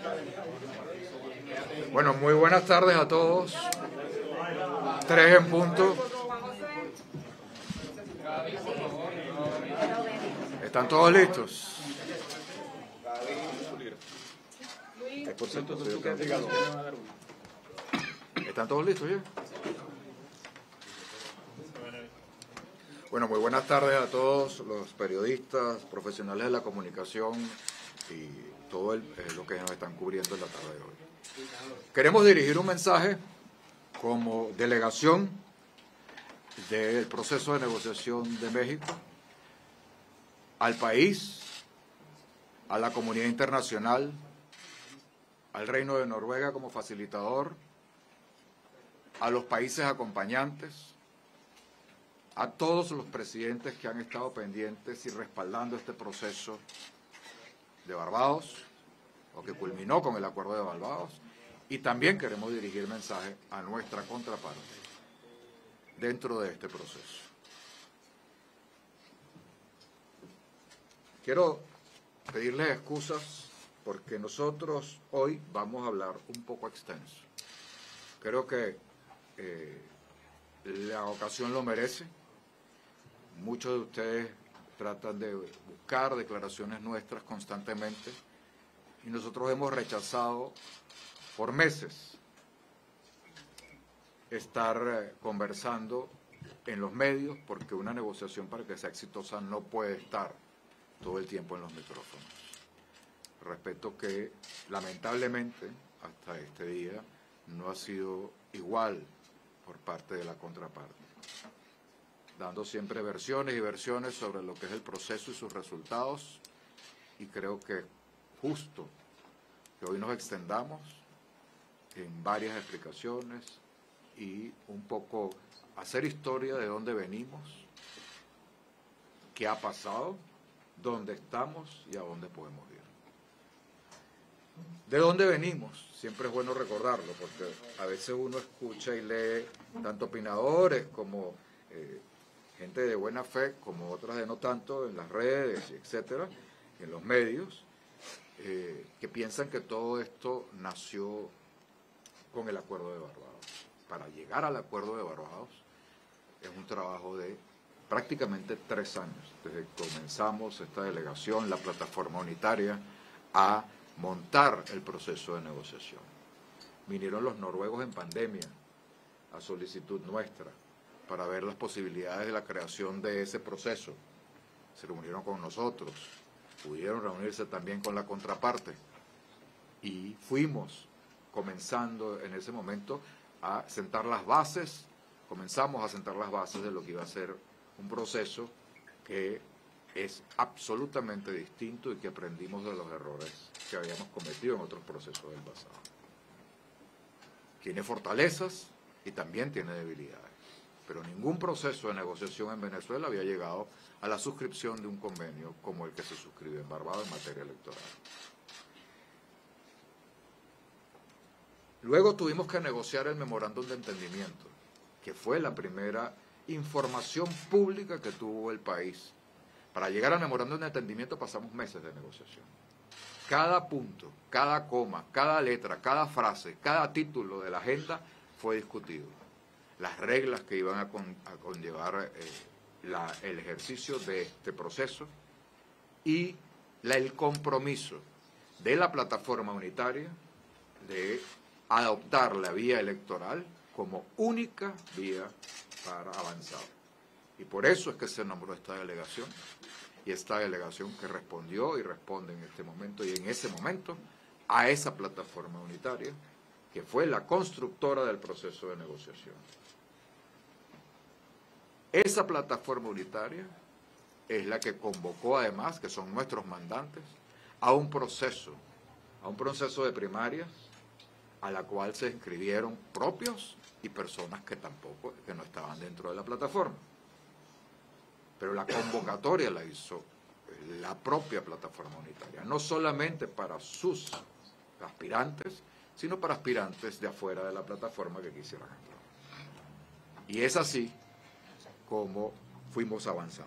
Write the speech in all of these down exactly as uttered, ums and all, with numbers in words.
Bueno, muy buenas tardes a todos. Tres en punto. ¿Están todos listos? ¿Están todos listos ya? Bueno, muy buenas tardes a todos los periodistas, profesionales de la comunicación y todo el, eh, lo que nos están cubriendo en la tarde de hoy. Queremos dirigir un mensaje como delegación del proceso de negociación de México al país, a la comunidad internacional, al Reino de Noruega como facilitador, a los países acompañantes, a todos los presidentes que han estado pendientes y respaldando este proceso de Barbados, o que culminó con el Acuerdo de Barbados, y también queremos dirigir mensaje a nuestra contraparte dentro de este proceso. Quiero pedirles excusas porque nosotros hoy vamos a hablar un poco extenso. Creo que eh, la ocasión lo merece. Muchos de ustedes tratan de buscar declaraciones nuestras constantemente y nosotros hemos rechazado por meses estar conversando en los medios porque una negociación para que sea exitosa no puede estar todo el tiempo en los micrófonos. Respeto que lamentablemente hasta este día no ha sido igual por parte de la contraparte, dando siempre versiones y versiones sobre lo que es el proceso y sus resultados, y creo que es justo que hoy nos extendamos en varias explicaciones y un poco hacer historia de dónde venimos, qué ha pasado, dónde estamos y a dónde podemos ir. ¿De dónde venimos? Siempre es bueno recordarlo, porque a veces uno escucha y lee tanto opinadores como eh, gente de buena fe, como otras de no tanto, en las redes, etcétera, en los medios, eh, que piensan que todo esto nació con el Acuerdo de Barbados. Para llegar al Acuerdo de Barbados es un trabajo de prácticamente tres años, desde que comenzamos esta delegación, la plataforma unitaria, a montar el proceso de negociación. Vinieron los noruegos en pandemia a solicitud nuestra para ver las posibilidades de la creación de ese proceso. Se reunieron con nosotros, pudieron reunirse también con la contraparte y fuimos comenzando en ese momento a sentar las bases, comenzamos a sentar las bases de lo que iba a ser un proceso que es absolutamente distinto y que aprendimos de los errores que habíamos cometido en otros procesos del pasado. Tiene fortalezas y también tiene debilidades, pero ningún proceso de negociación en Venezuela había llegado a la suscripción de un convenio como el que se suscribió en Barbados en materia electoral. Luego tuvimos que negociar el memorándum de entendimiento, que fue la primera información pública que tuvo el país. Para llegar al memorándum de entendimiento pasamos meses de negociación. Cada punto, cada coma, cada letra, cada frase, cada título de la agenda fue discutido. Las reglas que iban a, con, a conllevar eh, la, el ejercicio de este proceso y la, el compromiso de la plataforma unitaria de adoptar la vía electoral como única vía para avanzar. Y por eso es que se nombró esta delegación, y esta delegación que respondió y responde en este momento y en ese momento a esa plataforma unitaria que fue la constructora del proceso de negociación. Esa plataforma unitaria es la que convocó además, que son nuestros mandantes, a un proceso, a un proceso de primarias a la cual se inscribieron propios y personas que tampoco, que no estaban dentro de la plataforma. Pero la convocatoria la hizo la propia plataforma unitaria, no solamente para sus aspirantes, sino para aspirantes de afuera de la plataforma que quisieran entrar. Y es así como fuimos avanzando.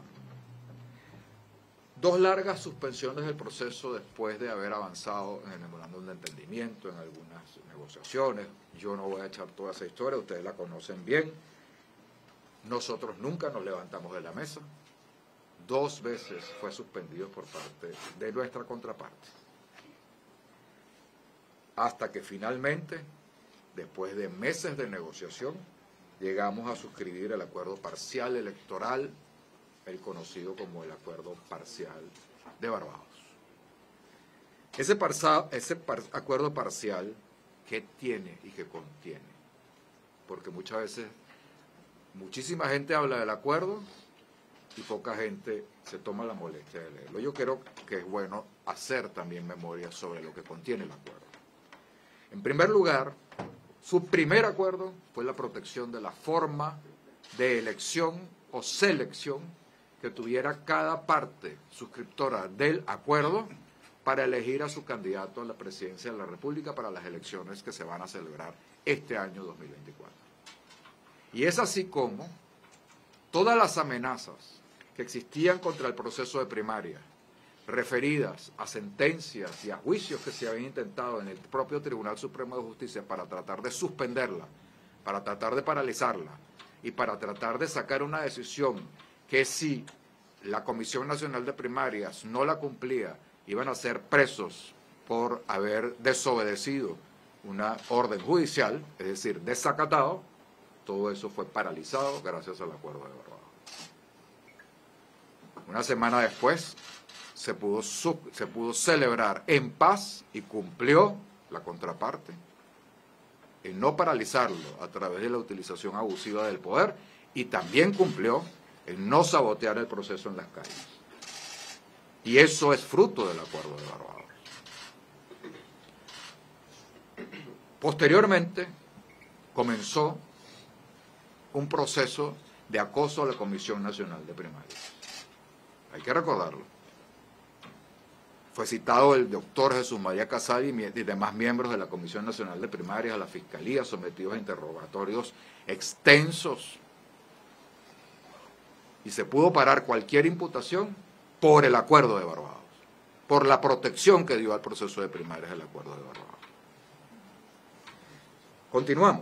Dos largas suspensiones del proceso después de haber avanzado en el memorándum de entendimiento. seguimiento en algunas negociaciones. Yo no voy a echar toda esa historia, ustedes la conocen bien. Nosotros nunca nos levantamos de la mesa. Dos veces fue suspendido por parte de nuestra contraparte. Hasta que finalmente, después de meses de negociación, llegamos a suscribir el acuerdo parcial electoral, el conocido como el acuerdo parcial de Barbados. Ese, parza, ese par, acuerdo parcial, ¿qué tiene y qué contiene? Porque muchas veces, muchísima gente habla del acuerdo y poca gente se toma la molestia de leerlo. Yo creo que es bueno hacer también memoria sobre lo que contiene el acuerdo. En primer lugar, su primer acuerdo fue la protección de la forma de elección o selección que tuviera cada parte suscriptora del acuerdo para elegir a su candidato a la presidencia de la República para las elecciones que se van a celebrar este año dos mil veinticuatro. Y es así como todas las amenazas que existían contra el proceso de primaria, referidas a sentencias y a juicios que se habían intentado en el propio Tribunal Supremo de Justicia para tratar de suspenderla, para tratar de paralizarla y para tratar de sacar una decisión que si la Comisión Nacional de Primarias no la cumplía, iban a ser presos por haber desobedecido una orden judicial, es decir, desacatado. Todo eso fue paralizado gracias al acuerdo de Barbados. Una semana después se pudo, se pudo celebrar en paz y cumplió la contraparte en no paralizarlo a través de la utilización abusiva del poder y también cumplió en no sabotear el proceso en las calles. Y eso es fruto del acuerdo de Barbados. Posteriormente comenzó un proceso de acoso a la Comisión Nacional de Primarias. Hay que recordarlo. Fue citado el doctor Jesús María Casal y demás miembros de la Comisión Nacional de Primarias a la Fiscalía, sometidos a interrogatorios extensos. Y se pudo parar cualquier imputación por el acuerdo de Barbados, por la protección que dio al proceso de primarias el acuerdo de Barbados. Continuamos.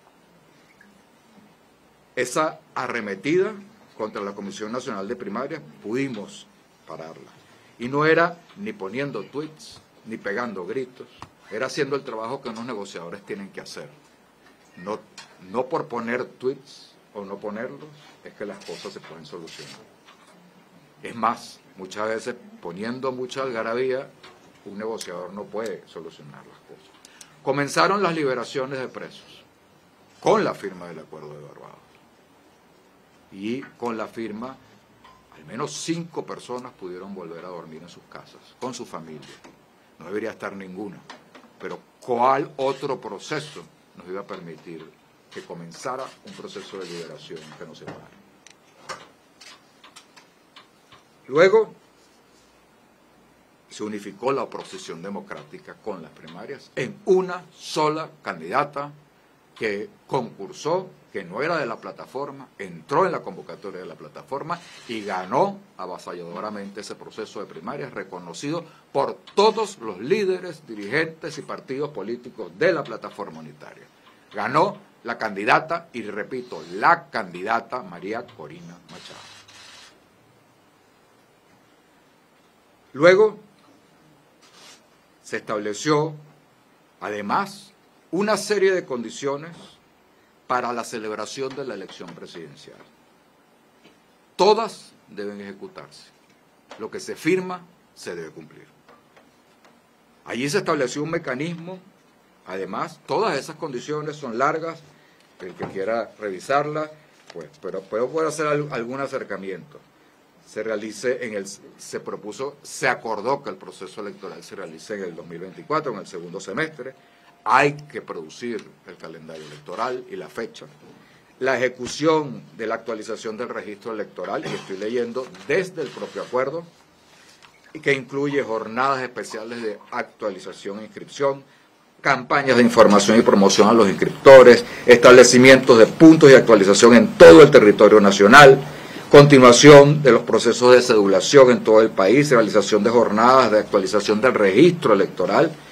Esa arremetida contra la Comisión Nacional de Primarias pudimos pararla. Y no era ni poniendo tweets, ni pegando gritos, era haciendo el trabajo que unos negociadores tienen que hacer. No, no por poner tweets o no ponerlos, es que las cosas se pueden solucionar. Es más, muchas veces poniendo mucha algarabía, un negociador no puede solucionar las cosas. Comenzaron las liberaciones de presos, con la firma del acuerdo de Barbados. Y con la firma, al menos cinco personas pudieron volver a dormir en sus casas, con su familia. No debería estar ninguna. Pero ¿cuál otro proceso nos iba a permitir que comenzara un proceso de liberación que no se pare? Luego se unificó la oposición democrática con las primarias en una sola candidata que concursó, que no era de la plataforma, entró en la convocatoria de la plataforma y ganó avasalladoramente ese proceso de primarias, reconocido por todos los líderes, dirigentes y partidos políticos de la plataforma unitaria. Ganó la candidata, y repito, la candidata María Corina Machado. Luego se estableció, además, una serie de condiciones para la celebración de la elección presidencial. Todas deben ejecutarse. Lo que se firma se debe cumplir. Allí se estableció un mecanismo, además, todas esas condiciones son largas, el que quiera revisarlas, pues, pero puedo poder hacer algún acercamiento. Se realice en el, se propuso, se acordó que el proceso electoral se realice en el dos mil veinticuatro, en el segundo semestre. Hay que producir el calendario electoral y la fecha. La ejecución de la actualización del registro electoral, y estoy leyendo desde el propio acuerdo, y que incluye jornadas especiales de actualización e inscripción, campañas de información y promoción a los inscriptores, establecimientos de puntos de actualización en todo el territorio nacional, continuación de los procesos de cedulación en todo el país, realización de jornadas de actualización del registro electoral,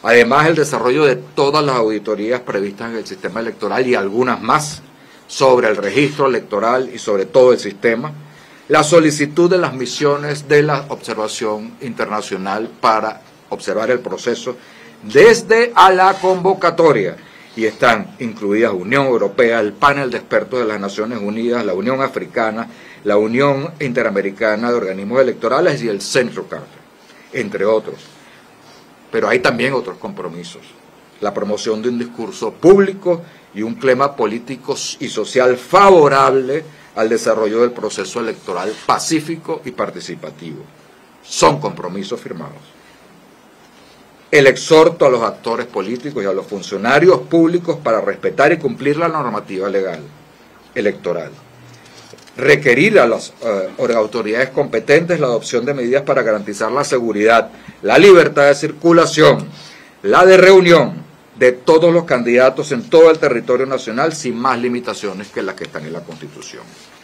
Además, el desarrollo de todas las auditorías previstas en el sistema electoral y algunas más sobre el registro electoral y sobre todo el sistema. La solicitud de las misiones de la observación internacional para observar el proceso desde a la convocatoria. Y están incluidas Unión Europea, el panel de expertos de las Naciones Unidas, la Unión Africana, la Unión Interamericana de Organismos Electorales y el Centro Carter, entre otros. Pero hay también otros compromisos. La promoción de un discurso público y un clima político y social favorable al desarrollo del proceso electoral pacífico y participativo. Son compromisos firmados. El exhorto a los actores políticos y a los funcionarios públicos para respetar y cumplir la normativa legal electoral. Requerir a las uh, autoridades competentes la adopción de medidas para garantizar la seguridad, la libertad de circulación, la de reunión de todos los candidatos en todo el territorio nacional sin más limitaciones que las que están en la Constitución.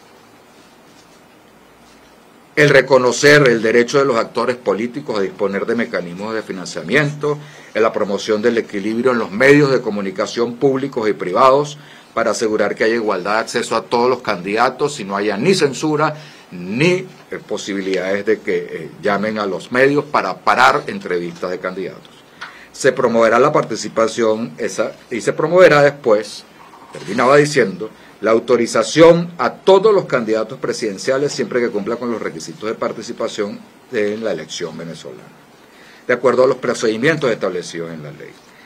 El reconocer el derecho de los actores políticos a disponer de mecanismos de financiamiento, en la promoción del equilibrio en los medios de comunicación públicos y privados para asegurar que haya igualdad de acceso a todos los candidatos y no haya ni censura ni eh, posibilidades de que eh, llamen a los medios para parar entrevistas de candidatos. Se promoverá la participación esa, y se promoverá después, terminaba diciendo, la autorización a todos los candidatos presidenciales siempre que cumpla con los requisitos de participación en la elección venezolana, de acuerdo a los procedimientos establecidos en la ley.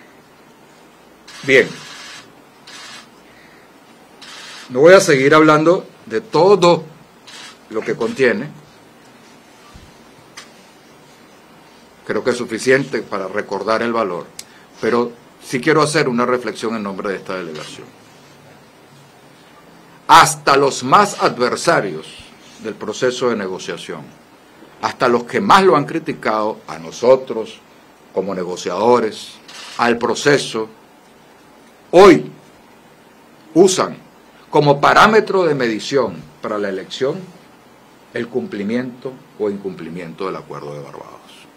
Bien, no voy a seguir hablando de todo lo que contiene. Creo que es suficiente para recordar el valor, pero sí quiero hacer una reflexión en nombre de esta delegación. Hasta los más adversarios del proceso de negociación, hasta los que más lo han criticado, a nosotros como negociadores, al proceso, hoy usan como parámetro de medición para la elección el cumplimiento o incumplimiento del Acuerdo de Barbados.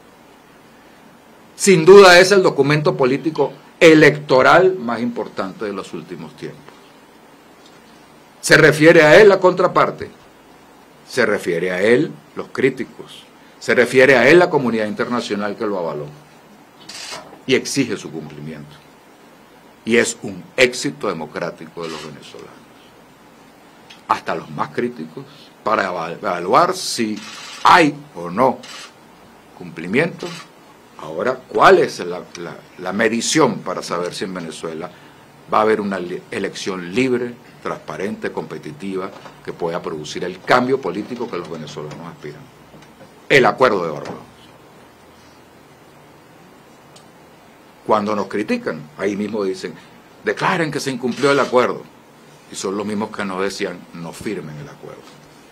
Sin duda es el documento político electoral más importante de los últimos tiempos. Se refiere a él la contraparte, se refiere a él los críticos, se refiere a él la comunidad internacional que lo avaló y exige su cumplimiento. Y es un éxito democrático de los venezolanos. Hasta los más críticos, para evaluar si hay o no cumplimiento. Ahora, ¿cuál es la, la, la medición para saber si en Venezuela va a haber una elección libre, transparente, competitiva, que pueda producir el cambio político que los venezolanos aspiran? El Acuerdo de Barbados. Cuando nos critican, ahí mismo dicen, declaren que se incumplió el acuerdo. Y son los mismos que nos decían, no firmen el acuerdo.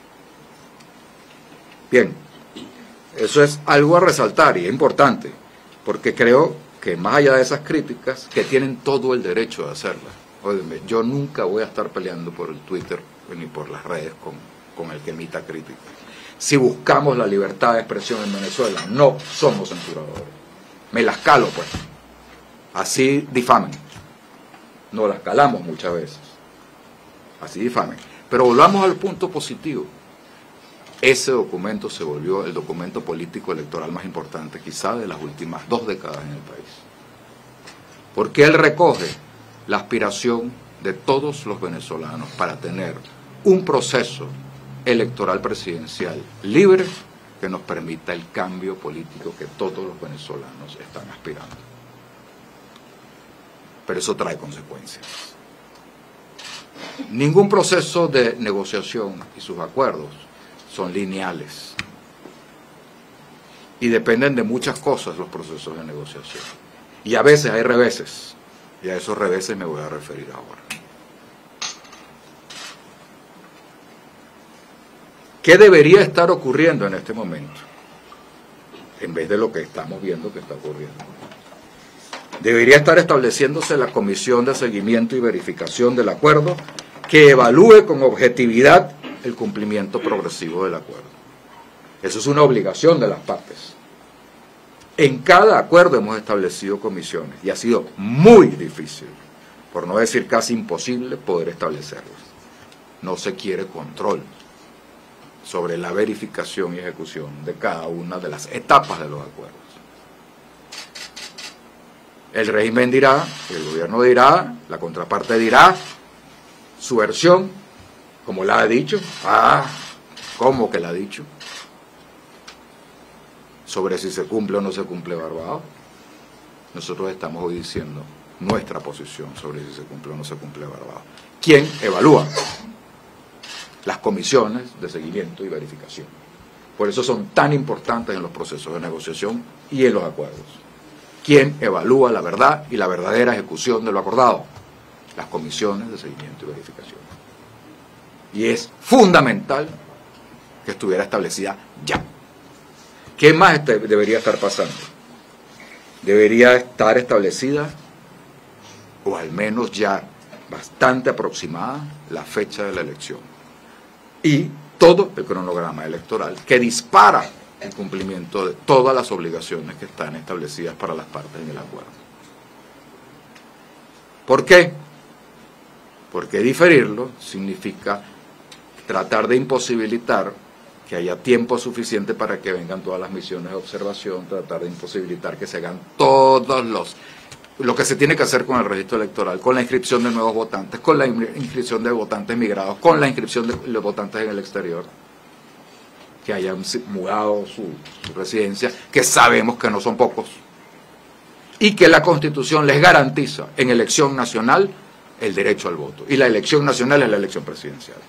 Bien, eso es algo a resaltar y es importante, porque creo que más allá de esas críticas, que tienen todo el derecho de hacerlas. Óyeme, yo nunca voy a estar peleando por el Twitter ni por las redes con, con el que emita críticas. Si buscamos la libertad de expresión en Venezuela, no somos censuradores. Me las calo, pues. Así difamen. No las calamos muchas veces. Así difamen. Pero volvamos al punto positivo. Ese documento se volvió el documento político electoral más importante, quizá de las últimas dos décadas en el país. Porque él recoge la aspiración de todos los venezolanos para tener un proceso electoral presidencial libre que nos permita el cambio político que todos los venezolanos están aspirando. Pero eso trae consecuencias. Ningún proceso de negociación y sus acuerdos son lineales y dependen de muchas cosas los procesos de negociación. Y a veces hay reveses, y a esos reveses me voy a referir ahora. ¿Qué debería estar ocurriendo en este momento? En vez de lo que estamos viendo que está ocurriendo. Debería estar estableciéndose la Comisión de Seguimiento y Verificación del Acuerdo que evalúe con objetividad el cumplimiento progresivo del acuerdo. Eso es una obligación de las partes. En cada acuerdo hemos establecido comisiones y ha sido muy difícil, por no decir casi imposible, poder establecerlas. No se quiere control sobre la verificación y ejecución de cada una de las etapas de los acuerdos. El régimen dirá, el gobierno dirá, la contraparte dirá su versión, como la ha dicho. Ah, ¿cómo que la ha dicho? Sobre si se cumple o no se cumple Barbados. Nosotros estamos hoy diciendo nuestra posición sobre si se cumple o no se cumple Barbados. ¿Quién evalúa? Las comisiones de seguimiento y verificación. Por eso son tan importantes en los procesos de negociación y en los acuerdos. ¿Quién evalúa la verdad y la verdadera ejecución de lo acordado? Las comisiones de seguimiento y verificación. Y es fundamental que estuviera establecida ya. ¿Qué más este, debería estar pasando? Debería estar establecida, o al menos ya bastante aproximada, la fecha de la elección. Y todo el cronograma electoral que dispara el cumplimiento de todas las obligaciones que están establecidas para las partes en el acuerdo. ¿Por qué? Porque diferirlo significa tratar de imposibilitar que haya tiempo suficiente para que vengan todas las misiones de observación, tratar de imposibilitar que se hagan todos los, lo que se tiene que hacer con el registro electoral, con la inscripción de nuevos votantes, con la inscripción de votantes migrados, con la inscripción de los votantes en el exterior, que hayan mudado su, su residencia, que sabemos que no son pocos, y que la Constitución les garantiza en elección nacional el derecho al voto, y la elección nacional es la elección presidencial.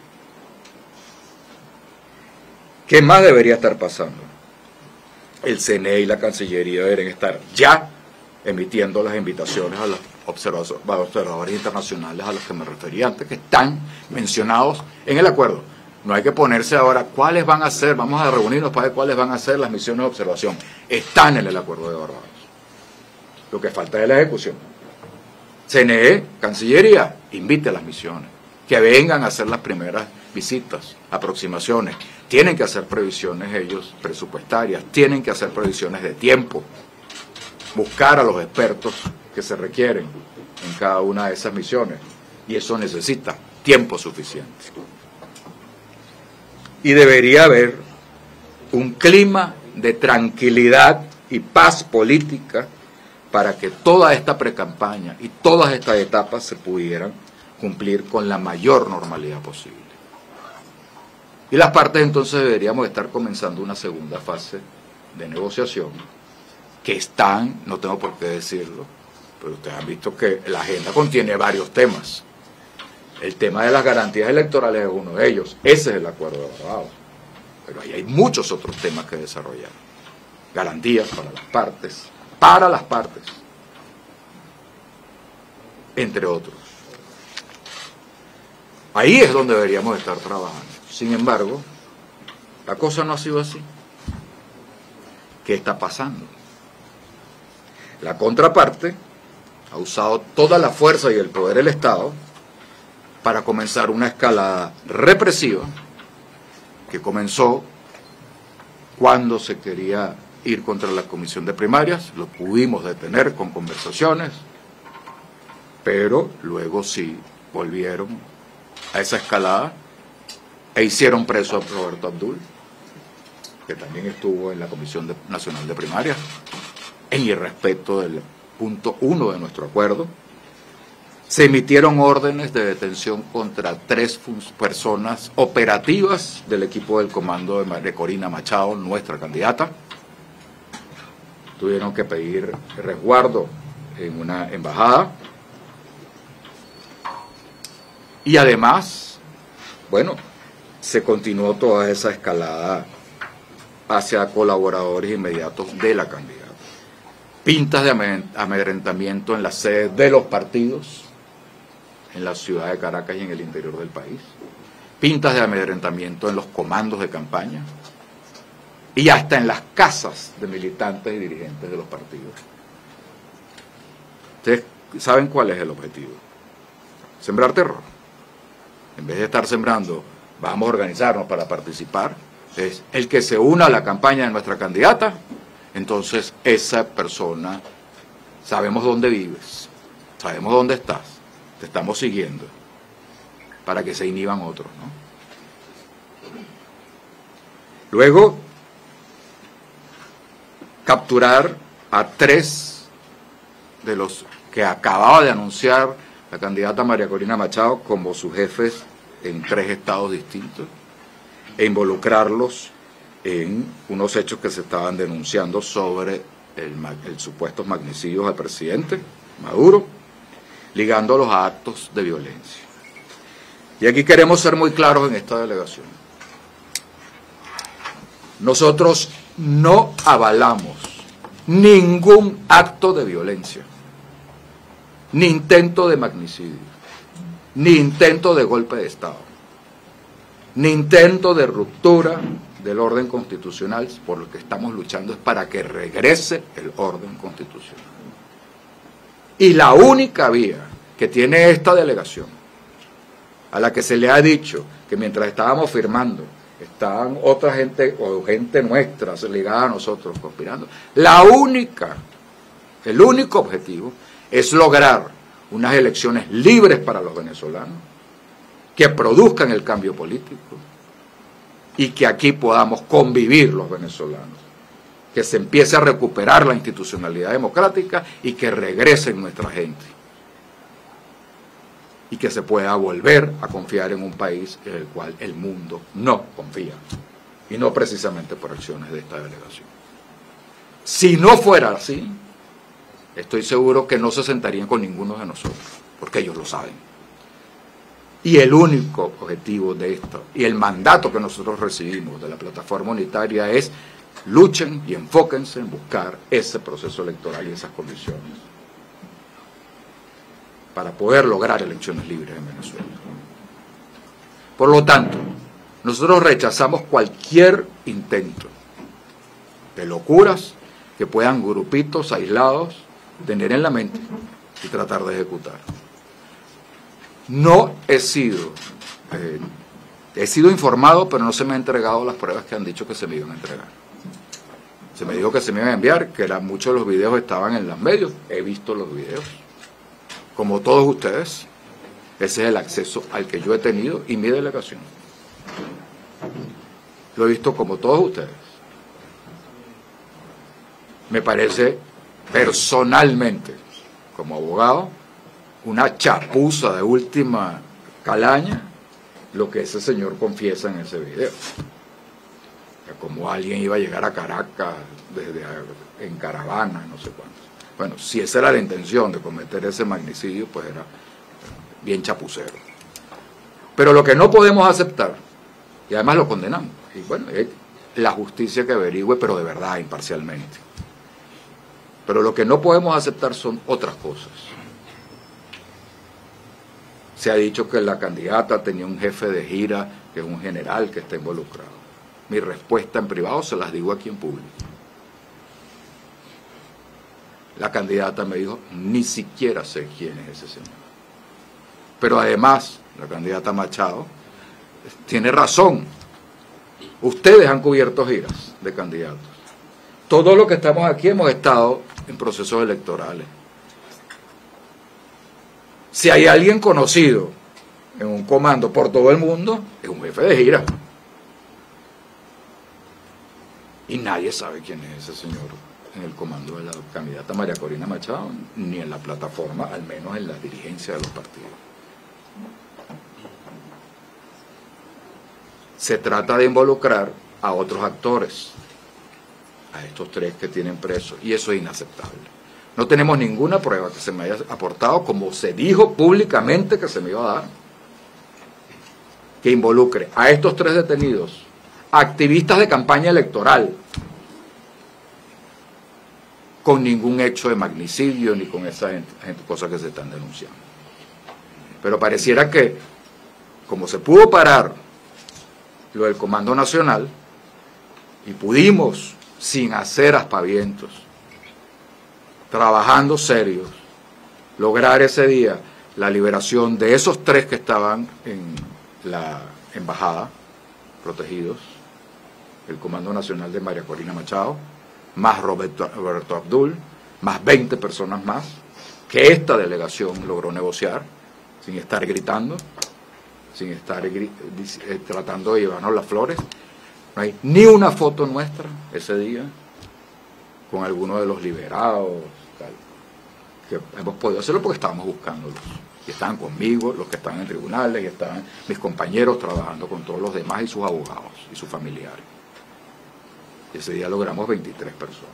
¿Qué más debería estar pasando? El C N E y la Cancillería deberían estar ya emitiendo las invitaciones a los observadores internacionales a los que me refería antes, que están mencionados en el acuerdo. No hay que ponerse ahora cuáles van a ser, vamos a reunirnos para ver cuáles van a ser las misiones de observación. Están en el acuerdo de Barbados. Lo que falta es la ejecución. C N E, Cancillería, invite a las misiones, que vengan a hacer las primeras visitas, aproximaciones. Tienen que hacer previsiones ellos presupuestarias, tienen que hacer previsiones de tiempo, buscar a los expertos que se requieren en cada una de esas misiones, y eso necesita tiempo suficiente. Y debería haber un clima de tranquilidad y paz política para que toda esta precampaña y todas estas etapas se pudieran cumplir con la mayor normalidad posible. Y las partes entonces deberíamos estar comenzando una segunda fase de negociación, que están, no tengo por qué decirlo, pero ustedes han visto que la agenda contiene varios temas. El tema de las garantías electorales es uno de ellos, ese es el acuerdo de Barbados. Pero ahí hay muchos otros temas que desarrollar. Garantías para las partes, para las partes, entre otros. Ahí es donde deberíamos estar trabajando. Sin embargo, la cosa no ha sido así. ¿Qué está pasando? La contraparte ha usado toda la fuerza y el poder del Estado para comenzar una escalada represiva que comenzó cuando se quería ir contra la comisión de primarias. Lo pudimos detener con conversaciones, pero luego sí volvieron a esa escalada e hicieron preso a Roberto Abdul, que también estuvo en la Comisión de, Nacional de Primarias, en irrespeto del punto uno de nuestro acuerdo. Se emitieron órdenes de detención contra tres personas operativas del equipo del comando de, de Corina Machado, nuestra candidata. Tuvieron que pedir resguardo en una embajada. Y además, bueno, se continuó toda esa escalada hacia colaboradores inmediatos de la candidata. Pintas de amedrentamiento en las sedes de los partidos, en la ciudad de Caracas y en el interior del país. Pintas de amedrentamiento en los comandos de campaña y hasta en las casas de militantes y dirigentes de los partidos. ¿Ustedes saben cuál es el objetivo? Sembrar terror. En vez de estar sembrando, vamos a organizarnos para participar, es el que se una a la campaña de nuestra candidata, entonces esa persona, sabemos dónde vives, sabemos dónde estás, te estamos siguiendo, para que se inhiban otros, ¿no? Luego, capturar a tres de los que acababa de anunciar la candidata María Corina Machado como sus jefes en tres estados distintos e involucrarlos en unos hechos que se estaban denunciando sobre el, el supuestos magnicidios al presidente Maduro, ligándolos a actos de violencia. Y aquí queremos ser muy claros en esta delegación. Nosotros no avalamos ningún acto de violencia, ni intento de magnicidio, ni intento de golpe de Estado, ni intento de ruptura del orden constitucional. Por lo que estamos luchando es para que regrese el orden constitucional. Y la única vía que tiene esta delegación, a la que se le ha dicho que mientras estábamos firmando, estaban otra gente o gente nuestra ligada a nosotros conspirando, la única, el único objetivo es lograr unas elecciones libres para los venezolanos, que produzcan el cambio político y que aquí podamos convivir los venezolanos, que se empiece a recuperar la institucionalidad democrática y que regresen nuestra gente y que se pueda volver a confiar en un país en el cual el mundo no confía, y no precisamente por acciones de esta delegación. Si no fuera así, estoy seguro que no se sentarían con ninguno de nosotros, porque ellos lo saben. Y el único objetivo de esto, y el mandato que nosotros recibimos de la plataforma unitaria es: luchen y enfóquense en buscar ese proceso electoral y esas condiciones para poder lograr elecciones libres en Venezuela. Por lo tanto, nosotros rechazamos cualquier intento de locuras que puedan grupitos aislados tener en la mente y tratar de ejecutar. No he sido, eh, he sido informado, pero no se me han entregado las pruebas que han dicho que se me iban a entregar. Se me dijo que se me iban a enviar, que eran, muchos de los videos estaban en los medios, he visto los videos. Como todos ustedes, ese es el acceso al que yo he tenido y mi delegación. Lo he visto como todos ustedes. Me parece personalmente, como abogado, una chapuza de última calaña lo que ese señor confiesa en ese video. Como alguien iba a llegar a Caracas desde en caravana, no sé cuánto. Bueno, si esa era la intención de cometer ese magnicidio, pues era bien chapucero. Pero lo que no podemos aceptar, y además lo condenamos, y bueno, es la justicia que averigüe, pero de verdad, imparcialmente. Pero lo que no podemos aceptar son otras cosas. Se ha dicho que la candidata tenía un jefe de gira, que es un general que está involucrado. Mi respuesta en privado se las digo aquí en público. La candidata me dijo: ni siquiera sé quién es ese señor. Pero además, la candidata Machado tiene razón. Ustedes han cubierto giras de candidatos. Todos los que estamos aquí hemos estado en procesos electorales. Si hay alguien conocido en un comando por todo el mundo, es un jefe de gira. Y nadie sabe quién es ese señor en el comando de la candidata María Corina Machado, ni en la plataforma, al menos en la dirigencia de los partidos. Se trata de involucrar a otros actores, a estos tres que tienen presos, y eso es inaceptable. No tenemos ninguna prueba que se me haya aportado, como se dijo públicamente que se me iba a dar, que involucre a estos tres detenidos, activistas de campaña electoral, con ningún hecho de magnicidio ni con esas cosas que se están denunciando. Pero pareciera que, como se pudo parar lo del Comando Nacional, y pudimos, sin hacer aspavientos, trabajando serios, lograr ese día la liberación de esos tres que estaban en la embajada, protegidos, el Comando Nacional de María Corina Machado, más Roberto, Roberto Abdul, más veinte personas más, que esta delegación logró negociar, sin estar gritando, sin estar gri eh, tratando de llevarnos las flores. No hay ni una foto nuestra ese día con alguno de los liberados, tal, que hemos podido hacerlo porque estábamos buscándolos. Y estaban conmigo, los que estaban en tribunales, y estaban mis compañeros trabajando con todos los demás y sus abogados y sus familiares. Y ese día logramos veintitrés personas.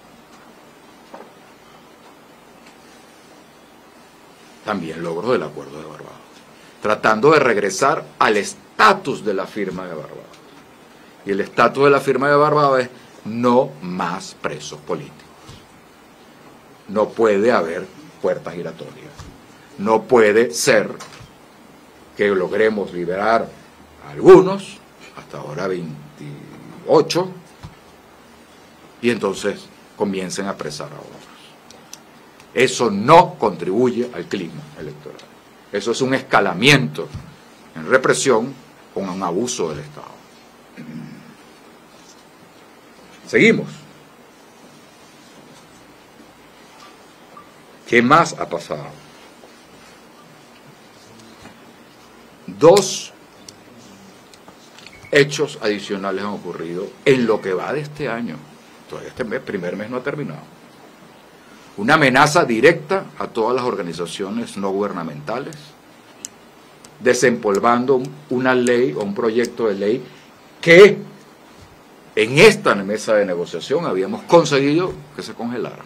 También logros del Acuerdo de Barbados, tratando de regresar al estatus de la firma de Barbados. Y el estatus de la firma de Barbados es no más presos políticos. No puede haber puertas giratorias. No puede ser que logremos liberar a algunos, hasta ahora veintiocho, y entonces comiencen a apresar a otros. Eso no contribuye al clima electoral. Eso es un escalamiento en represión con un abuso del Estado. Seguimos. ¿Qué más ha pasado? Dos hechos adicionales han ocurrido en lo que va de este año. Todavía este mes, primer mes no ha terminado. Una amenaza directa a todas las organizaciones no gubernamentales, desempolvando una ley o un proyecto de ley que en esta mesa de negociación habíamos conseguido que se congelara,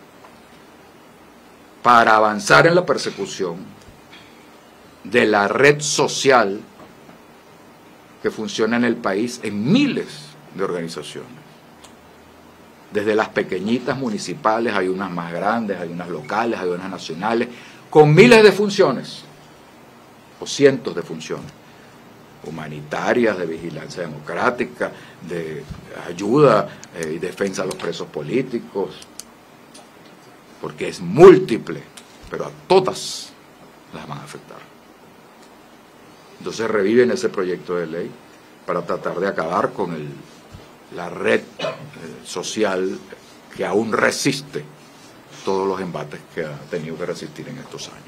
para avanzar en la persecución de la red social que funciona en el país en miles de organizaciones. Desde las pequeñitas municipales, hay unas más grandes, hay unas locales, hay unas nacionales, con miles de funciones, o cientos de funciones, humanitarias, de vigilancia democrática, de ayuda eh, y defensa de los presos políticos, porque es múltiple, pero a todas las van a afectar. Entonces reviven ese proyecto de ley para tratar de acabar con el, la red eh, social que aún resiste todos los embates que ha tenido que resistir en estos años.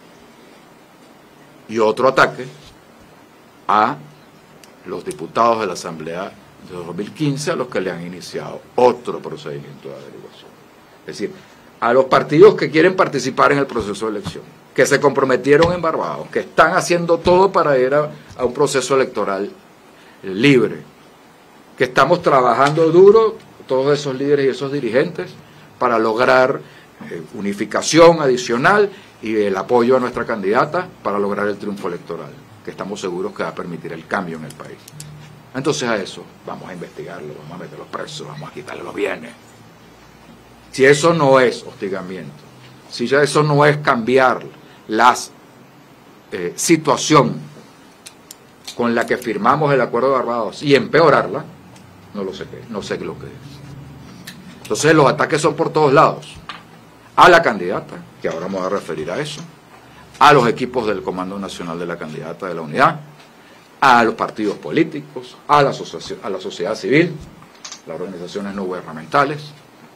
Y otro ataque a los diputados de la Asamblea de dos mil quince, a los que le han iniciado otro procedimiento de averiguación. Es decir, a los partidos que quieren participar en el proceso de elección, que se comprometieron en Barbados, que están haciendo todo para ir a, a un proceso electoral libre, que estamos trabajando duro, todos esos líderes y esos dirigentes, para lograr eh, unificación adicional y el apoyo a nuestra candidata para lograr el triunfo electoral, que estamos seguros que va a permitir el cambio en el país. Entonces a eso vamos a investigarlo, vamos a meterlos presos, vamos a quitarle los bienes. Si eso no es hostigamiento, si ya eso no es cambiar la eh, situación con la que firmamos el Acuerdo de Barbados y empeorarla, no lo sé qué, no sé lo que es. Entonces los ataques son por todos lados. A la candidata, que ahora me voy a referir a eso, a los equipos del Comando Nacional de la Candidata de la Unidad, a los partidos políticos, a la, asociación, a la sociedad civil, las organizaciones no gubernamentales,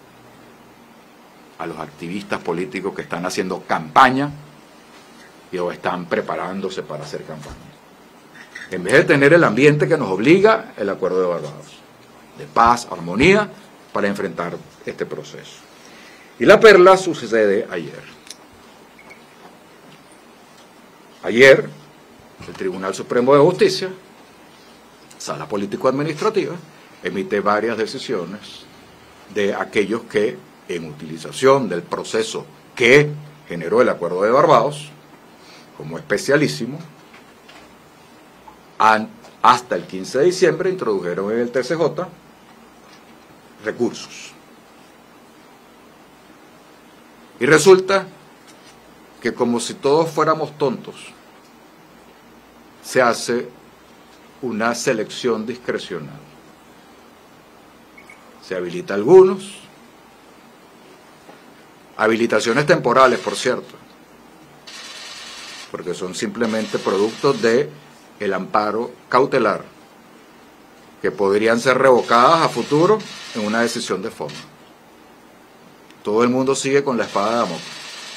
a los activistas políticos que están haciendo campaña y o están preparándose para hacer campaña. En vez de tener el ambiente que nos obliga el Acuerdo de Barbados, de paz, armonía, para enfrentar este proceso. Y la perla sucede ayer. Ayer, el Tribunal Supremo de Justicia, Sala Político-Administrativa, emite varias decisiones de aquellos que, en utilización del proceso que generó el Acuerdo de Barbados, como especialísimo, han, hasta el quince de diciembre introdujeron en el T C J recursos. Y resulta que, como si todos fuéramos tontos, se hace una selección discrecional. Se habilita a algunos, habilitaciones temporales, por cierto, porque son simplemente productos de el amparo cautelar, que podrían ser revocadas a futuro en una decisión de fondo. todo el mundo sigue con la espada de Damocles.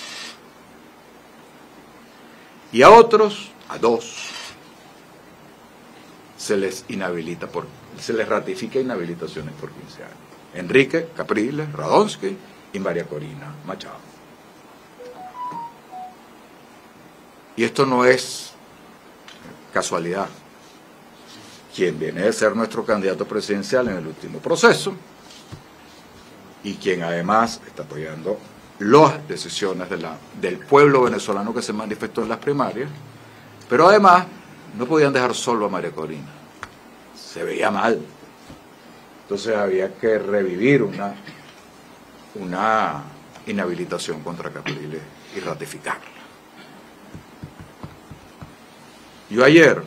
Y a otros, a dos, se les inhabilita, por, se les ratifica inhabilitaciones por quince años. Enrique Capriles Radonsky y María Corina Machado. Y esto no es casualidad. Quien viene de ser nuestro candidato presidencial en el último proceso y quien además está apoyando las decisiones de la, del pueblo venezolano que se manifestó en las primarias, pero además no podían dejar solo a María Corina, se veía mal, entonces había que revivir una, una inhabilitación contra Capriles y ratificarla. Yo ayer,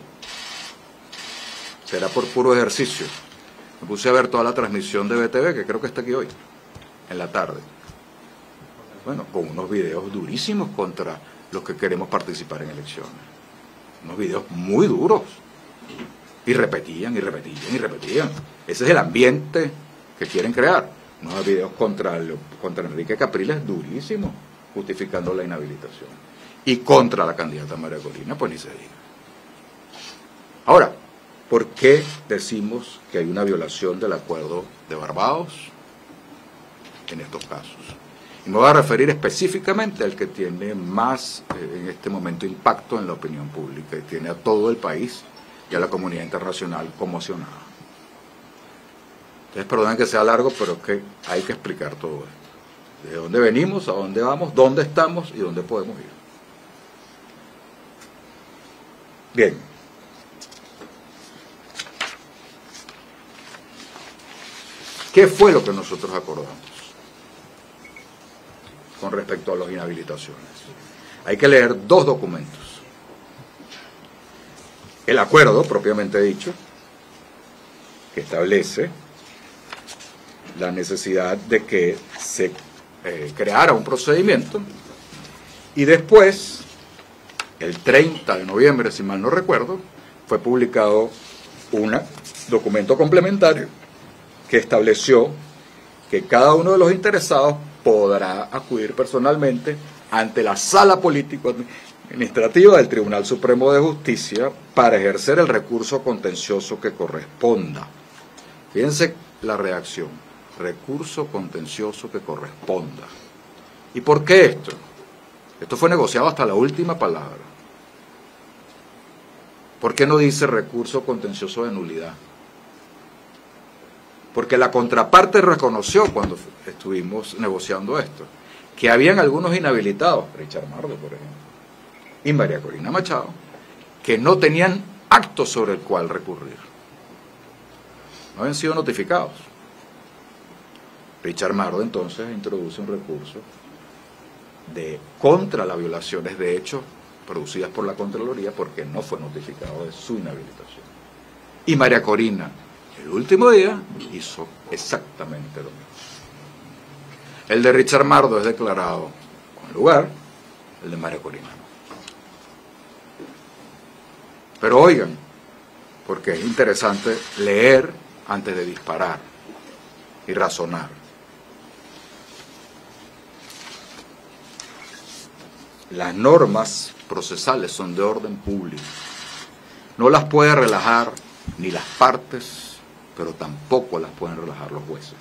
será por puro ejercicio, me puse a ver toda la transmisión de B T V, que creo que está aquí hoy, en la tarde. Bueno, con unos videos durísimos contra los que queremos participar en elecciones. Unos videos muy duros. Y repetían, y repetían, y repetían. Ese es el ambiente que quieren crear. Unos videos contra, el, contra Enrique Capriles durísimos, justificando la inhabilitación. Y contra la candidata María Corina, pues ni se diga. Ahora, ¿por qué decimos que hay una violación del acuerdo de Barbados en estos casos? Y me voy a referir específicamente al que tiene más eh, en este momento impacto en la opinión pública y tiene a todo el país y a la comunidad internacional conmocionada. Entonces, perdonen que sea largo, pero es que hay que explicar todo esto. De dónde venimos, a dónde vamos, dónde estamos y dónde podemos ir. Bien. ¿Qué fue lo que nosotros acordamos con respecto a las inhabilitaciones? Hay que leer dos documentos. El acuerdo, propiamente dicho, que establece la necesidad de que se eh, creara un procedimiento, y después, el treinta de noviembre, si mal no recuerdo, fue publicado un documento complementario que estableció que cada uno de los interesados podrá acudir personalmente ante la Sala Político-Administrativa del Tribunal Supremo de Justicia para ejercer el recurso contencioso que corresponda. Fíjense la reacción, recurso contencioso que corresponda. ¿Y por qué esto? Esto fue negociado hasta la última palabra. ¿Por qué no dice recurso contencioso de nulidad? Porque la contraparte reconoció cuando estuvimos negociando esto, que habían algunos inhabilitados, Richard Mardo, por ejemplo, y María Corina Machado, que no tenían acto sobre el cual recurrir. No habían sido notificados. Richard Mardo entonces introduce un recurso de contra las violaciones de hechos producidas por la Contraloría porque no fue notificado de su inhabilitación. Y María Corina, el último día, hizo exactamente lo mismo. El de Richard Mardo es declarado con lugar, el de María Corina no. Pero oigan, porque es interesante leer antes de disparar y razonar. Las normas procesales son de orden público. No las puede relajar ni las partes, pero tampoco las pueden relajar los jueces.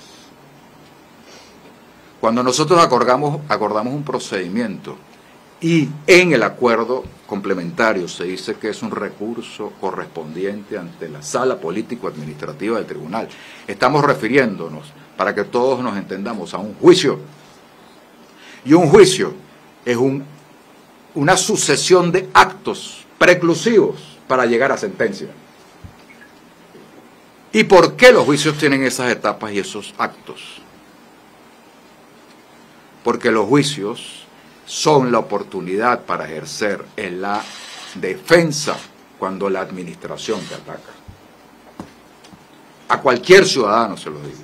Cuando nosotros acordamos, acordamos un procedimiento y en el acuerdo complementario se dice que es un recurso correspondiente ante la Sala Político-Administrativa del Tribunal, estamos refiriéndonos, para que todos nos entendamos, a un juicio. Y un juicio es un, una sucesión de actos preclusivos para llegar a sentencia. ¿Y por qué los juicios tienen esas etapas y esos actos? Porque los juicios son la oportunidad para ejercer en la defensa cuando la administración te ataca. A cualquier ciudadano se lo digo.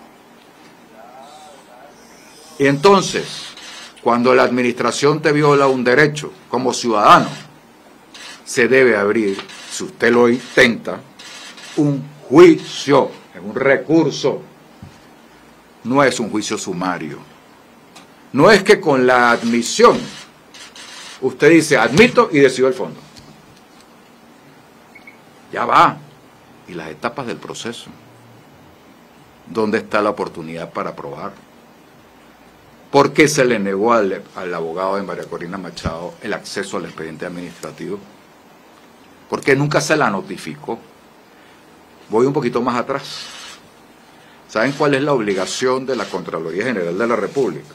Y entonces, cuando la administración te viola un derecho como ciudadano, se debe abrir, si usted lo intenta, un juicio, es un recurso, no es un juicio sumario. No es que con la admisión usted dice admito y decido el fondo. Ya va. Y las etapas del proceso. ¿Dónde está la oportunidad para probar? ¿Por qué se le negó al, al abogado de María Corina Machado el acceso al expediente administrativo? ¿Por qué nunca se la notificó? Voy un poquito más atrás. ¿Saben cuál es la obligación de la Contraloría General de la República?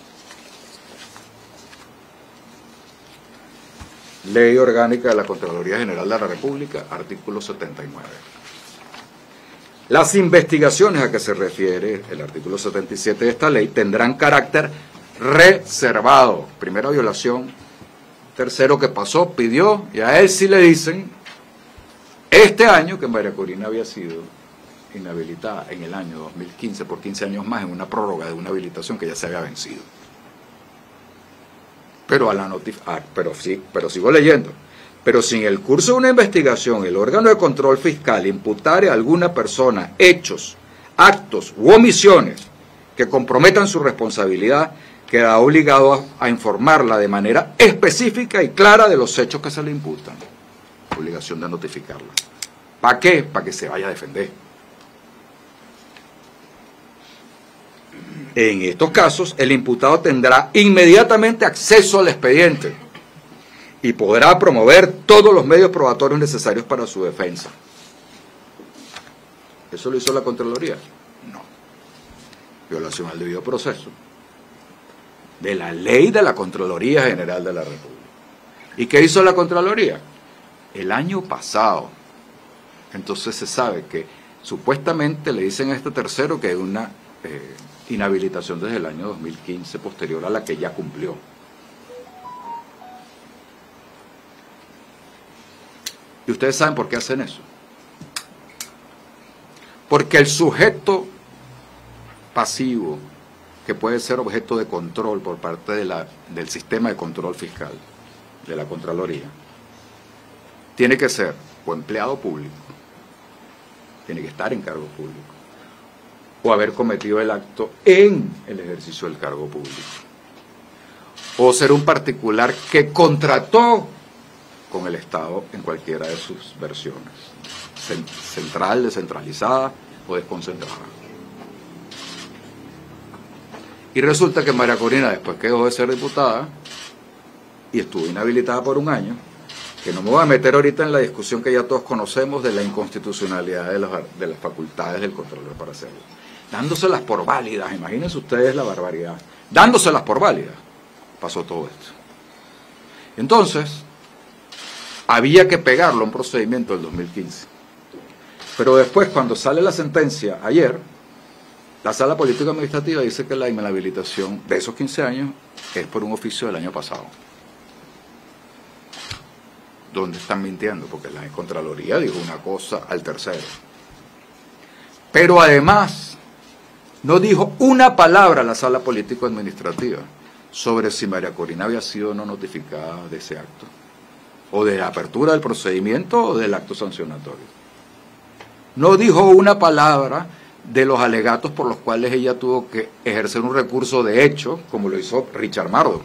Ley Orgánica de la Contraloría General de la República, artículo setenta y nueve. Las investigaciones a que se refiere el artículo setenta y siete de esta ley tendrán carácter reservado. Primera violación. Tercero que pasó, pidió, y a él sí le dicen, este año que María Corina había sido inhabilitada en el año dos mil quince por quince años más en una prórroga de una habilitación que ya se había vencido. Pero a la notif ah, pero sí, pero sigo leyendo. Pero si en el curso de una investigación el órgano de control fiscal imputare a alguna persona hechos, actos u omisiones que comprometan su responsabilidad, queda obligado a, a informarla de manera específica y clara de los hechos que se le imputan. Obligación de notificarla. ¿Para qué? Para que se vaya a defender. En estos casos, el imputado tendrá inmediatamente acceso al expediente y podrá promover todos los medios probatorios necesarios para su defensa. ¿Eso lo hizo la Contraloría? No. Violación al debido proceso de la ley de la Contraloría General de la República. ¿Y qué hizo la Contraloría? El año pasado, entonces se sabe que supuestamente le dicen a este tercero que hay una eh, inhabilitación desde el año dos mil quince posterior a la que ya cumplió. ¿Y ustedes saben por qué hacen eso? Porque el sujeto pasivo, que puede ser objeto de control por parte de la, del sistema de control fiscal, de la Contraloría, tiene que ser o empleado público, tiene que estar en cargo público, o haber cometido el acto en el ejercicio del cargo público, o ser un particular que contrató con el Estado en cualquiera de sus versiones, central, descentralizada o desconcentrada. Y resulta que María Corina, después que dejó de ser diputada y estuvo inhabilitada por un año, que no me voy a meter ahorita en la discusión que ya todos conocemos de la inconstitucionalidad de, los, de las facultades del Contralor para hacerlo, dándoselas por válidas, imagínense ustedes la barbaridad, dándoselas por válidas, pasó todo esto. Entonces, había que pegarlo a un procedimiento del dos mil quince. Pero después, cuando sale la sentencia, ayer, la Sala Política Administrativa dice que la inhabilitación de esos quince años es por un oficio del año pasado. ¿Dónde están mintiendo? Porque la Contraloría dijo una cosa al tercero. Pero además, no dijo una palabra a la Sala Política Administrativa sobre si María Corina había sido o no notificada de ese acto, o de la apertura del procedimiento o del acto sancionatorio. No dijo una palabra de los alegatos por los cuales ella tuvo que ejercer un recurso de hecho, como lo hizo Richard Mardo.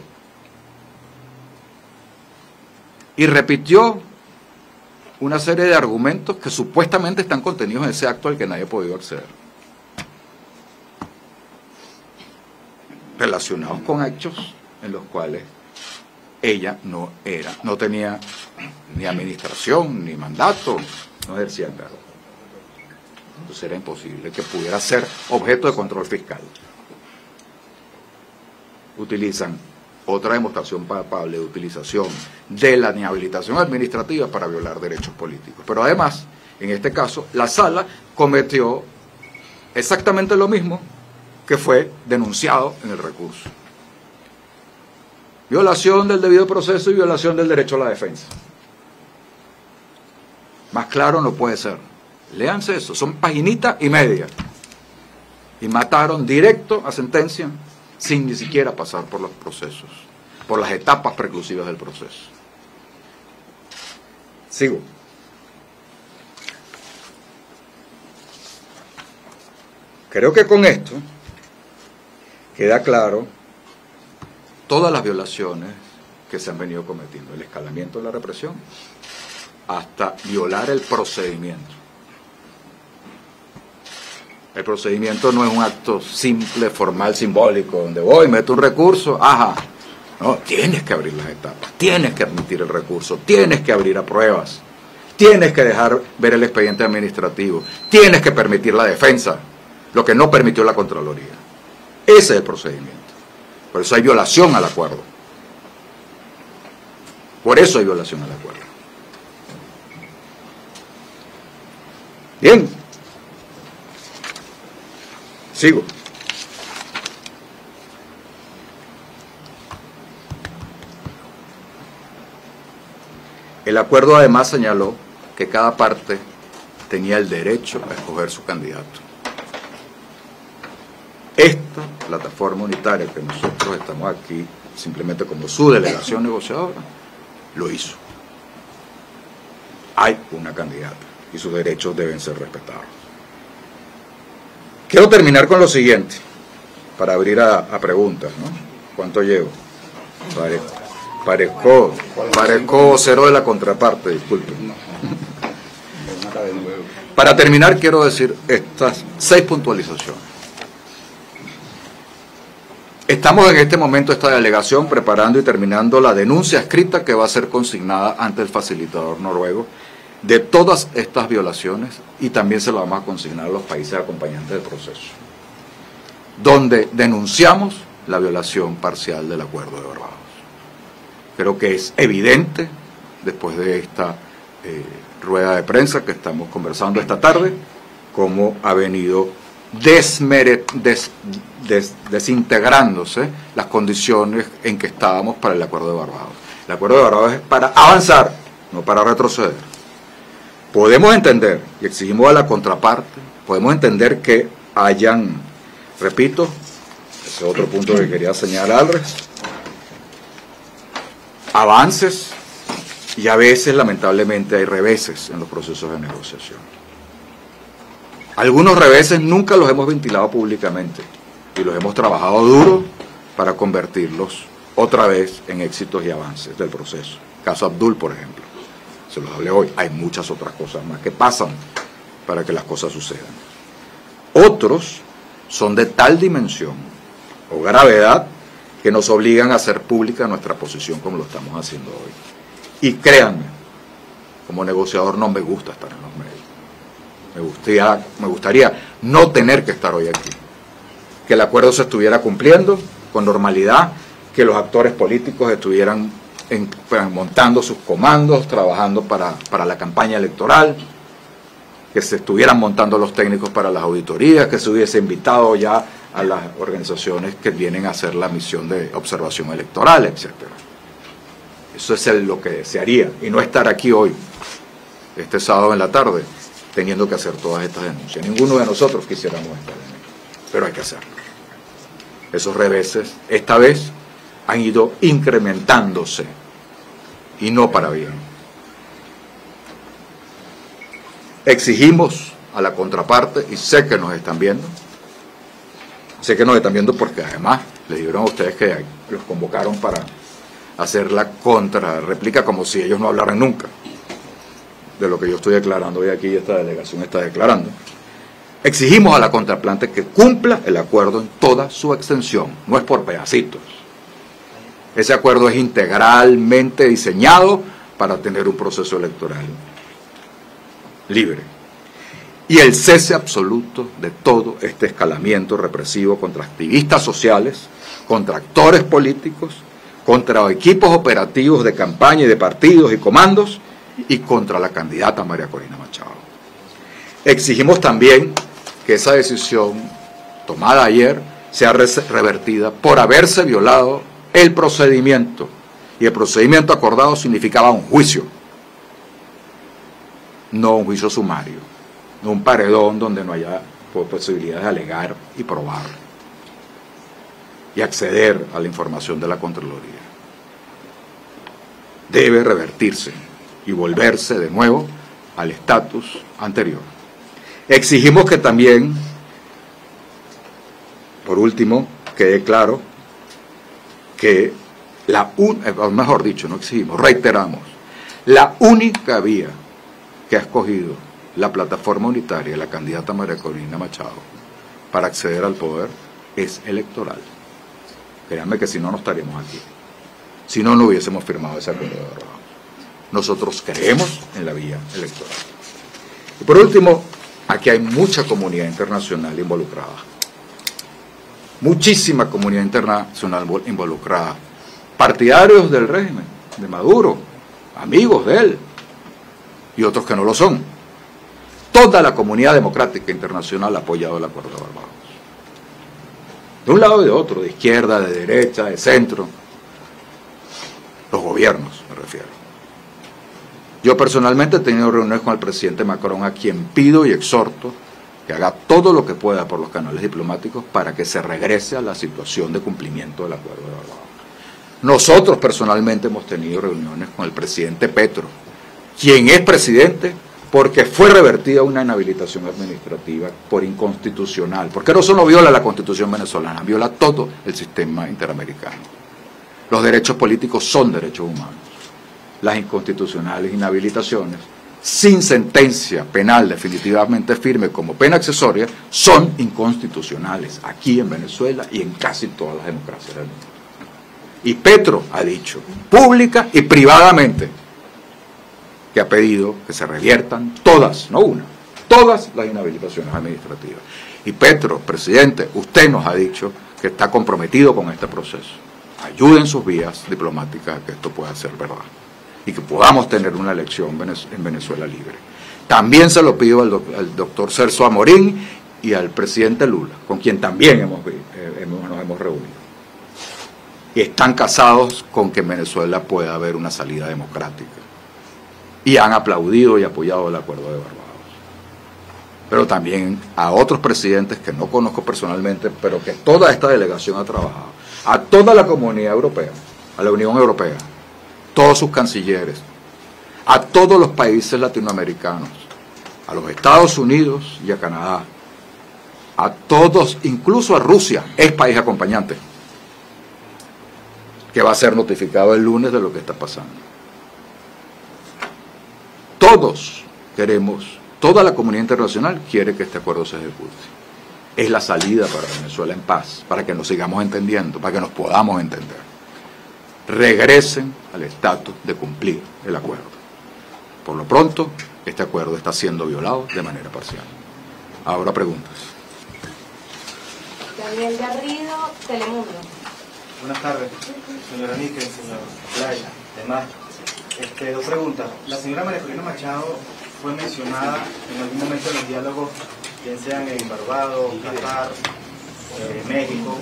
Y repitió una serie de argumentos que supuestamente están contenidos en ese acto al que nadie ha podido acceder, relacionados con hechos en los cuales ella no era, no tenía ni administración, ni mandato, no ejercía el cargo. Entonces era imposible que pudiera ser objeto de control fiscal. Utilizan otra demostración palpable de utilización de la inhabilitación administrativa para violar derechos políticos. Pero además, en este caso, la Sala cometió exactamente lo mismo que fue denunciado en el recurso. Violación del debido proceso y violación del derecho a la defensa. Más claro no puede ser. Léanse eso, son paginita y media. Y mataron directo a sentencia sin ni siquiera pasar por los procesos, por las etapas preclusivas del proceso. Sigo. Creo que con esto queda claro todas las violaciones que se han venido cometiendo, el escalamiento de la represión, hasta violar el procedimiento. El procedimiento no es un acto simple, formal, simbólico, donde voy, meto un recurso, ajá. No, tienes que abrir las etapas, tienes que admitir el recurso, tienes que abrir a pruebas, tienes que dejar ver el expediente administrativo, tienes que permitir la defensa, lo que no permitió la Contraloría. Ese es el procedimiento. Por eso hay violación al acuerdo. Por eso hay violación al acuerdo. Bien. Sigo. El acuerdo además señaló que cada parte tenía el derecho a escoger su candidato. Esta plataforma unitaria que nosotros estamos aquí simplemente como su delegación negociadora, lo hizo. Hay una candidata y sus derechos deben ser respetados. Quiero terminar con lo siguiente, para abrir a, a preguntas, ¿no? ¿Cuánto llevo? Pare, parezco, parezco vocero de la contraparte, disculpen. Para terminar, quiero decir estas seis puntualizaciones. Estamos en este momento, esta delegación, preparando y terminando la denuncia escrita que va a ser consignada ante el facilitador noruego de todas estas violaciones, y también se la vamos a consignar a los países acompañantes del proceso, donde denunciamos la violación parcial del Acuerdo de Barbados. Creo que es evidente, después de esta eh, rueda de prensa que estamos conversando esta tarde, cómo ha venido desmere, des, des, desintegrándose las condiciones en que estábamos para el Acuerdo de Barbados. El Acuerdo de Barbados es para avanzar, no para retroceder. Podemos entender, y exigimos a la contraparte, podemos entender que hayan, repito, ese es otro punto que quería señalarles, avances, y a veces lamentablemente hay reveses en los procesos de negociación. Algunos reveses nunca los hemos ventilado públicamente y los hemos trabajado duro para convertirlos otra vez en éxitos y avances del proceso. Caso Abdul, por ejemplo, se los hablé hoy. Hay muchas otras cosas más que pasan para que las cosas sucedan. Otros son de tal dimensión o gravedad que nos obligan a hacer pública nuestra posición como lo estamos haciendo hoy. Y créanme, como negociador no me gusta estar en los medios. Me gustaría, me gustaría no tener que estar hoy aquí. Que el acuerdo se estuviera cumpliendo con normalidad, que los actores políticos estuvieran en, montando sus comandos, trabajando para, para la campaña electoral, que se estuvieran montando los técnicos para las auditorías, que se hubiese invitado ya a las organizaciones que vienen a hacer la misión de observación electoral, etcétera. Eso es el, lo que desearía, y no estar aquí hoy, este sábado en la tarde, teniendo que hacer todas estas denuncias. Ninguno de nosotros quisiéramos estar en ello, pero hay que hacerlo. Esos reveses, esta vez, han ido incrementándose, y no para bien. Exigimos a la contraparte, y sé que nos están viendo, sé que nos están viendo porque además les dijeron a ustedes que los convocaron para hacer la contrarréplica como si ellos no hablaran nunca de lo que yo estoy declarando hoy aquí y esta delegación está declarando. Exigimos a la contraparte que cumpla el acuerdo en toda su extensión, no es por pedacitos. Ese acuerdo es integralmente diseñado para tener un proceso electoral libre. Y el cese absoluto de todo este escalamiento represivo contra activistas sociales, contra actores políticos, contra equipos operativos de campaña y de partidos y comandos, y contra la candidata María Corina Machado. Exigimos también que esa decisión tomada ayer sea revertida por haberse violado el procedimiento, y el procedimiento acordado significaba un juicio, no un juicio sumario, no un paredón donde no haya posibilidad de alegar y probar y acceder a la información de la Contraloría. Debe revertirse y volverse de nuevo al estatus anterior. Exigimos que también, por último, quede claro que la un, mejor dicho, no exigimos, reiteramos, la única vía que ha escogido la plataforma unitaria, la candidata María Corina Machado, para acceder al poder es electoral. Créanme que si no, no estaríamos aquí. Si no, no hubiésemos firmado ese acuerdo de Barbados. Nosotros creemos en la vía electoral. Y por último, aquí hay mucha comunidad internacional involucrada. Muchísima comunidad internacional involucrada. Partidarios del régimen, de Maduro, amigos de él, y otros que no lo son. Toda la comunidad democrática internacional ha apoyado el acuerdo de Barbados. De un lado y de otro, de izquierda, de derecha, de centro. Los gobiernos, me refiero. Yo personalmente he tenido reuniones con el presidente Macron, a quien pido y exhorto que haga todo lo que pueda por los canales diplomáticos para que se regrese a la situación de cumplimiento del acuerdo de Barbados. Nosotros personalmente hemos tenido reuniones con el presidente Petro, quien es presidente porque fue revertida una inhabilitación administrativa por inconstitucional, porque no solo viola la Constitución venezolana, viola todo el sistema interamericano. Los derechos políticos son derechos humanos. Las inconstitucionales inhabilitaciones, sin sentencia penal definitivamente firme como pena accesoria, son inconstitucionales aquí en Venezuela y en casi todas las democracias del mundo. Y Petro ha dicho, pública y privadamente, que ha pedido que se reviertan todas, no una, todas las inhabilitaciones administrativas. Y Petro, presidente, usted nos ha dicho que está comprometido con este proceso. Ayuden sus vías diplomáticas a que esto pueda ser verdad y que podamos tener una elección en Venezuela libre. También se lo pido al, doc al doctor Celso Amorín y al presidente Lula, con quien también hemos, eh, hemos, nos hemos reunido. Y están casados con que en Venezuela pueda haber una salida democrática. Y han aplaudido y apoyado el acuerdo de Barbados. Pero también a otros presidentes que no conozco personalmente, pero que toda esta delegación ha trabajado, a toda la comunidad europea, a la Unión Europea, todos sus cancilleres, a todos los países latinoamericanos, a los Estados Unidos y a Canadá, a todos, incluso a Rusia, es país acompañante, que va a ser notificado el lunes de lo que está pasando. Todos queremos, toda la comunidad internacional quiere que este acuerdo se ejecute. Es la salida para Venezuela en paz, para que nos sigamos entendiendo, para que nos podamos entender. Regresen al estatus de cumplir el acuerdo. Por lo pronto, este acuerdo está siendo violado de manera parcial. Ahora preguntas. Daniel Garrido, Telemundo. Buenas tardes, señora Níquel, señor Playa, demás. Este, dos preguntas. La señora María Corina Machado fue mencionada en algún momento en los diálogos, bien sean en Barbados, Qatar, eh, México.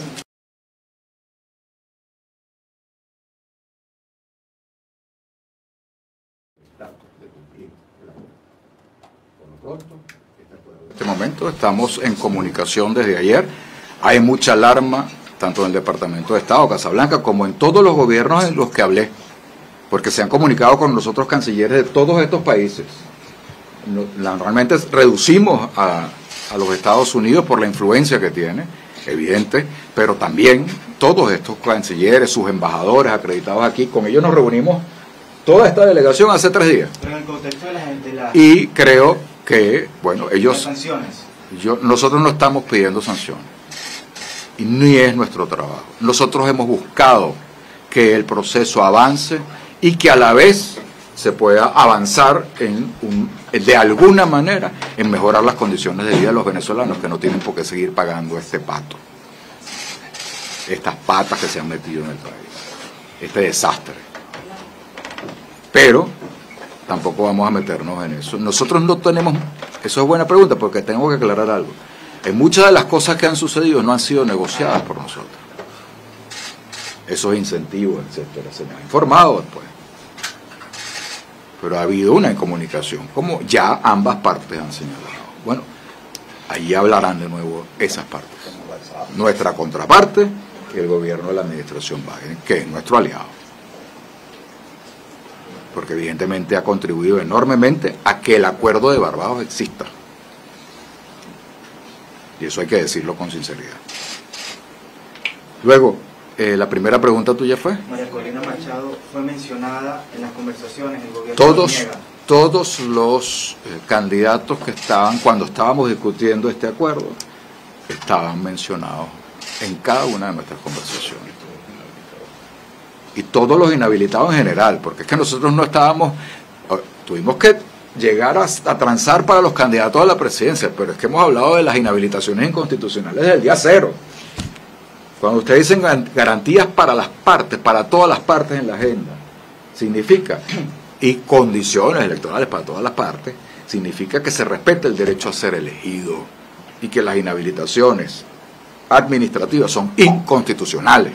En este momento estamos en comunicación desde ayer. Hay mucha alarma, tanto en el Departamento de Estado, Casablanca, como en todos los gobiernos en los que hablé, porque se han comunicado con nosotros cancilleres de todos estos países. Normalmente reducimos a, a los Estados Unidos por la influencia que tiene, evidente, pero también todos estos cancilleres, sus embajadores acreditados aquí, con ellos nos reunimos toda esta delegación hace tres días. Pero en el contexto de la gente, la... Y creo que, bueno, ellos... Las sanciones. Yo, nosotros no estamos pidiendo sanciones, y ni es nuestro trabajo. Nosotros hemos buscado que el proceso avance y que a la vez se pueda avanzar en un, de alguna manera en mejorar las condiciones de vida de los venezolanos, que no tienen por qué seguir pagando este pato, estas patas que se han metido en el país, este desastre. Pero tampoco vamos a meternos en eso. Nosotros no tenemos, eso es buena pregunta, porque tengo que aclarar algo. En muchas de las cosas que han sucedido no han sido negociadas por nosotros. Esos incentivos, etcétera, se me ha informado después. Pero ha habido una incomunicación, como ya ambas partes han señalado. Bueno, ahí hablarán de nuevo esas partes. Nuestra contraparte y el gobierno de la administración Biden, que es nuestro aliado. Porque evidentemente ha contribuido enormemente a que el acuerdo de Barbados exista. Y eso hay que decirlo con sinceridad. Luego, Eh, la primera pregunta tuya fue. María Corina Machado fue mencionada en las conversaciones, el gobierno Todos, niega. todos los eh, candidatos que estaban, cuando estábamos discutiendo este acuerdo, estaban mencionados en cada una de nuestras conversaciones. Y todos los inhabilitados en general, porque es que nosotros no estábamos, tuvimos que llegar a, a transar para los candidatos a la presidencia, pero es que hemos hablado de las inhabilitaciones inconstitucionales desde el día cero. Cuando ustedes dicen garantías para las partes, para todas las partes en la agenda, significa, y condiciones electorales para todas las partes, significa que se respete el derecho a ser elegido y que las inhabilitaciones administrativas son inconstitucionales.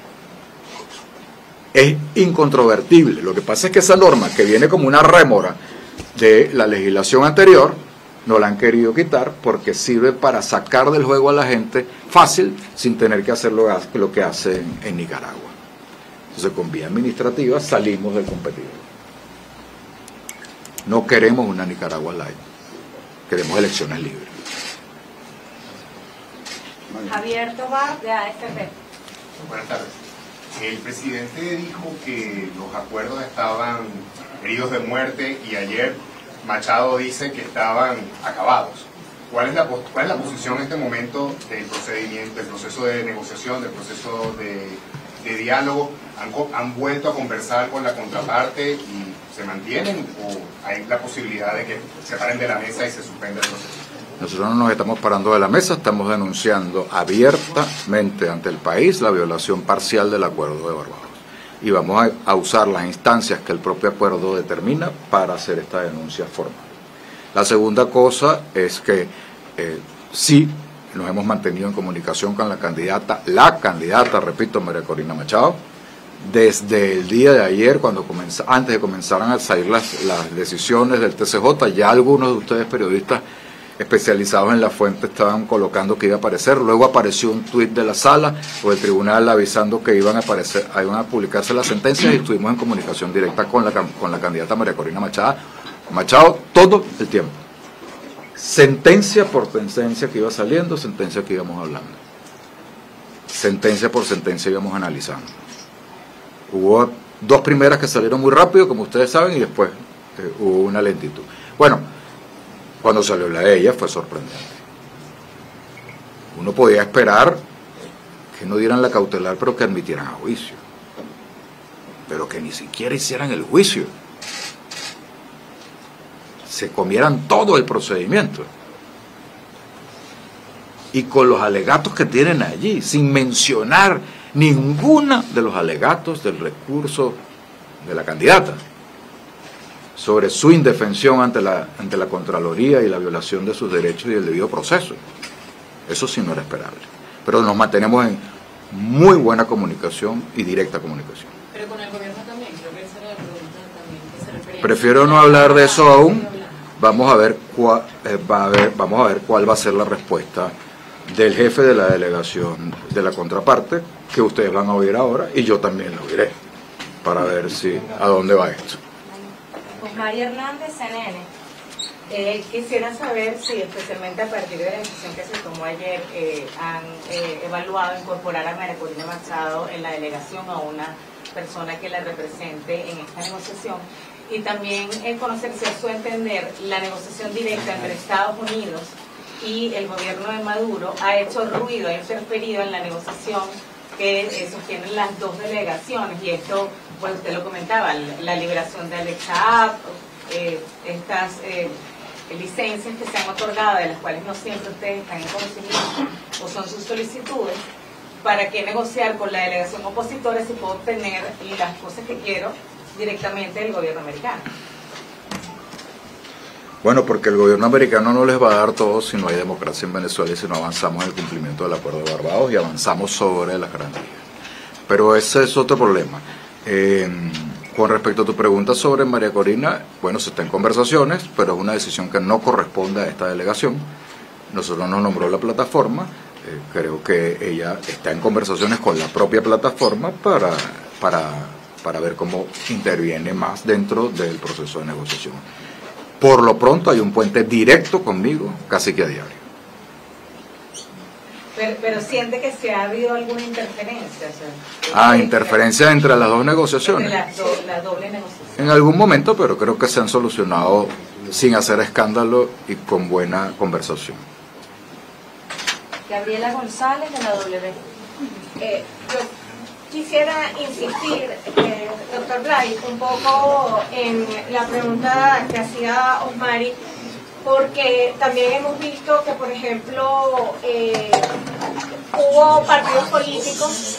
Es incontrovertible. Lo que pasa es que esa norma, que viene como una rémora de la legislación anterior, no la han querido quitar porque sirve para sacar del juego a la gente fácil sin tener que hacer lo, lo que hacen en Nicaragua. Entonces, con vía administrativa salimos del competidor. No queremos una Nicaragua light, queremos elecciones libres. Javier Tobar, de A F P. Buenas tardes. El presidente dijo que los acuerdos estaban heridos de muerte y ayer Machado dice que estaban acabados. ¿Cuál es la, cuál es la posición en este momento del procedimiento, del proceso de negociación, del proceso de, de diálogo? ¿Han, ¿Han vuelto a conversar con la contraparte y se mantienen o hay la posibilidad de que se paren de la mesa y se suspenda el proceso? Nosotros no nos estamos parando de la mesa, estamos denunciando abiertamente ante el país la violación parcial del acuerdo de Barbados. Y vamos a, a usar las instancias que el propio acuerdo determina para hacer esta denuncia formal. La segunda cosa es que eh, sí nos hemos mantenido en comunicación con la candidata, la candidata, repito, María Corina Machado, desde el día de ayer, cuando comenza, antes de comenzaran a salir las, las decisiones del T C J, ya algunos de ustedes periodistas especializados en la fuente estaban colocando que iba a aparecer, luego apareció un tuit de la sala o del tribunal avisando que iban a aparecer, iban a publicarse las sentencias y estuvimos en comunicación directa con la, con la candidata María Corina Machado, Machado todo el tiempo. Sentencia por sentencia que iba saliendo, sentencia que íbamos hablando. Sentencia por sentencia íbamos analizando. Hubo dos primeras que salieron muy rápido, como ustedes saben, y después eh, hubo una lentitud. Bueno, cuando salió la de ella fue sorprendente. Uno podía esperar que no dieran la cautelar, pero que admitieran a juicio. Pero que ni siquiera hicieran el juicio. Se comieran todo el procedimiento. Y con los alegatos que tienen allí, sin mencionar ninguno de los alegatos del recurso de la candidata sobre su indefensión ante la, ante la Contraloría y la violación de sus derechos y el debido proceso. Eso sí no era esperable. Pero nos mantenemos en muy buena comunicación y directa comunicación. Pero con el gobierno también, creo que esa era la pregunta también que se refería. Prefiero no hablar de eso aún. Vamos a ver cuál, eh, va a ver, vamos a ver cuál va a ser la respuesta del jefe de la delegación de la contraparte, que ustedes van a oír ahora, y yo también lo oiré, para ver si a dónde va esto. Pues María Hernández, C N N. Eh, quisiera saber si, especialmente a partir de la decisión que se tomó ayer, eh, han eh, evaluado incorporar a María Corina Machado en la delegación a una persona que la represente en esta negociación. Y también eh, conocer si a su entender la negociación directa entre Estados Unidos y el gobierno de Maduro ha hecho ruido, ha interferido en la negociación que eh, sostienen las dos delegaciones. Y esto, pues usted lo comentaba, la, la liberación de Alex Saab, eh, estas eh, licencias que se han otorgado, de las cuales no siempre ustedes están en conocimiento o son sus solicitudes. ¿Para qué negociar con la delegación opositora si puedo obtener las cosas que quiero directamente del gobierno americano? Bueno, porque el gobierno americano no les va a dar todo si no hay democracia en Venezuela y si no avanzamos en el cumplimiento del Acuerdo de Barbados y avanzamos sobre las garantías. Pero ese es otro problema. Eh, con respecto a tu pregunta sobre María Corina, bueno, se está en conversaciones, pero es una decisión que no corresponde a esta delegación. Nosotros nos nombró la plataforma, eh, creo que ella está en conversaciones con la propia plataforma para, para, para ver cómo interviene más dentro del proceso de negociación. Por lo pronto hay un puente directo conmigo, casi que a diario. Pero, pero siente que se ha habido alguna interferencia. O sea, Ah, interferencia entre las dos negociaciones. entre la, do, la doble negociación. En algún momento, pero creo que se han solucionado sin hacer escándalo y con buena conversación. Gabriela González, de la W. Eh, yo quisiera insistir, eh, doctor Blay, un poco en la pregunta que hacía Osmari, porque también hemos visto que, por ejemplo, eh, hubo partidos políticos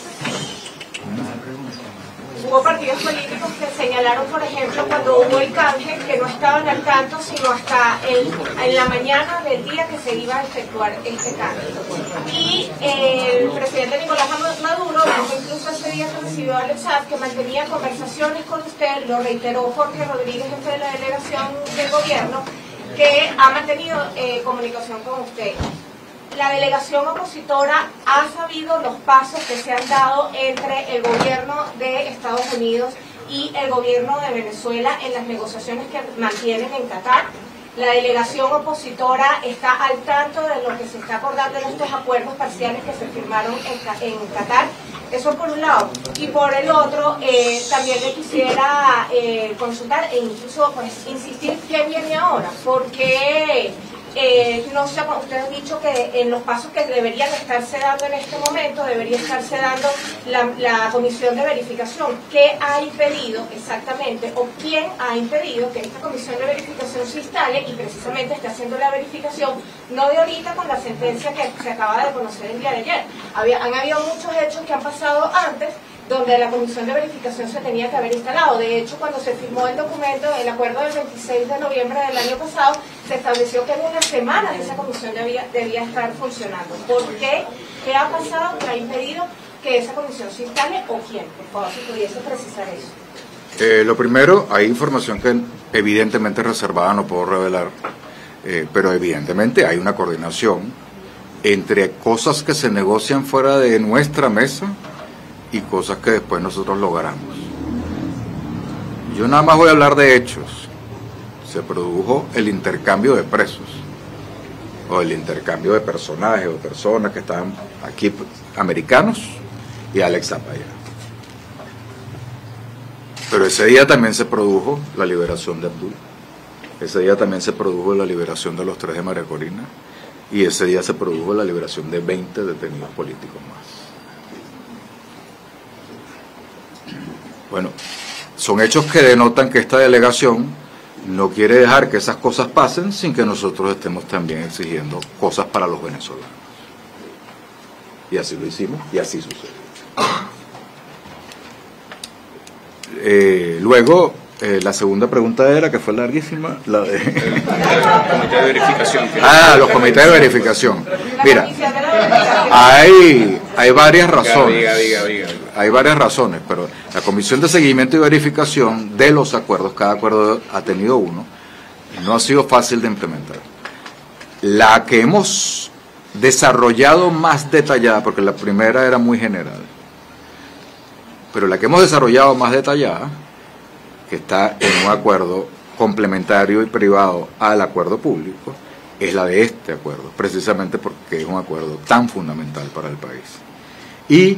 hubo partidos políticos que señalaron, por ejemplo, cuando hubo el canje, que no estaban al tanto, sino hasta el, en la mañana del día que se iba a efectuar este canje. Y eh, el presidente Nicolás Maduro dijo incluso ese día que recibió al WhatsApp que mantenía conversaciones con usted, lo reiteró Jorge Rodríguez, jefe de la delegación del gobierno, que ha mantenido eh, comunicación con usted. La delegación opositora ha sabido los pasos que se han dado entre el gobierno de Estados Unidos y el gobierno de Venezuela en las negociaciones que mantienen en Qatar. La delegación opositora está al tanto de lo que se está acordando en estos acuerdos parciales que se firmaron en, en Qatar. Eso por un lado. Y por el otro, eh, también le quisiera eh, consultar e incluso pues, insistir qué viene ahora, porque eh, no sé, usted ha dicho que en los pasos que deberían estarse dando en este momento, debería estarse dando la, la comisión de verificación. ¿Qué ha impedido exactamente o quién ha impedido que esta comisión de verificación se instale y precisamente esté haciendo la verificación, no de ahorita con la sentencia que se acaba de conocer el día de ayer? Había, han habido muchos hechos que han pasado antes donde la comisión de verificación se tenía que haber instalado. De hecho, cuando se firmó el documento, el acuerdo del veintiséis de noviembre del año pasado, se estableció que en una semana esa comisión debía, debía estar funcionando. ¿Por qué? ¿Qué ha pasado que ha impedido que esa comisión se instale o quién? Por favor, si pudiese precisar eso. Eh, lo primero, hay información que evidentemente reservada, no puedo revelar, eh, pero evidentemente hay una coordinación entre cosas que se negocian fuera de nuestra mesa y cosas que después nosotros logramos. Yo nada más voy a hablar de hechos. Se produjo el intercambio de presos, o el intercambio de personajes o personas que estaban aquí, americanos, y Alex Zapaya. Pero ese día también se produjo la liberación de Abdul, ese día también se produjo la liberación de los tres de María Corina, y ese día se produjo la liberación de veinte detenidos políticos más. Bueno, son hechos que denotan que esta delegación no quiere dejar que esas cosas pasen sin que nosotros estemos también exigiendo cosas para los venezolanos. Y así lo hicimos y así sucedió. Eh, luego, eh, la segunda pregunta era, que fue larguísima, la de... El comité de verificación. Ah, los comités de verificación. Mira, hay, hay varias razones. Diga, diga, diga. Hay varias razones, pero la comisión de seguimiento y verificación de los acuerdos, cada acuerdo ha tenido uno, no ha sido fácil de implementar. La que hemos desarrollado más detallada, porque la primera era muy general, pero la que hemos desarrollado más detallada, que está en un acuerdo complementario y privado al acuerdo público, es la de este acuerdo, precisamente porque es un acuerdo tan fundamental para el país. Y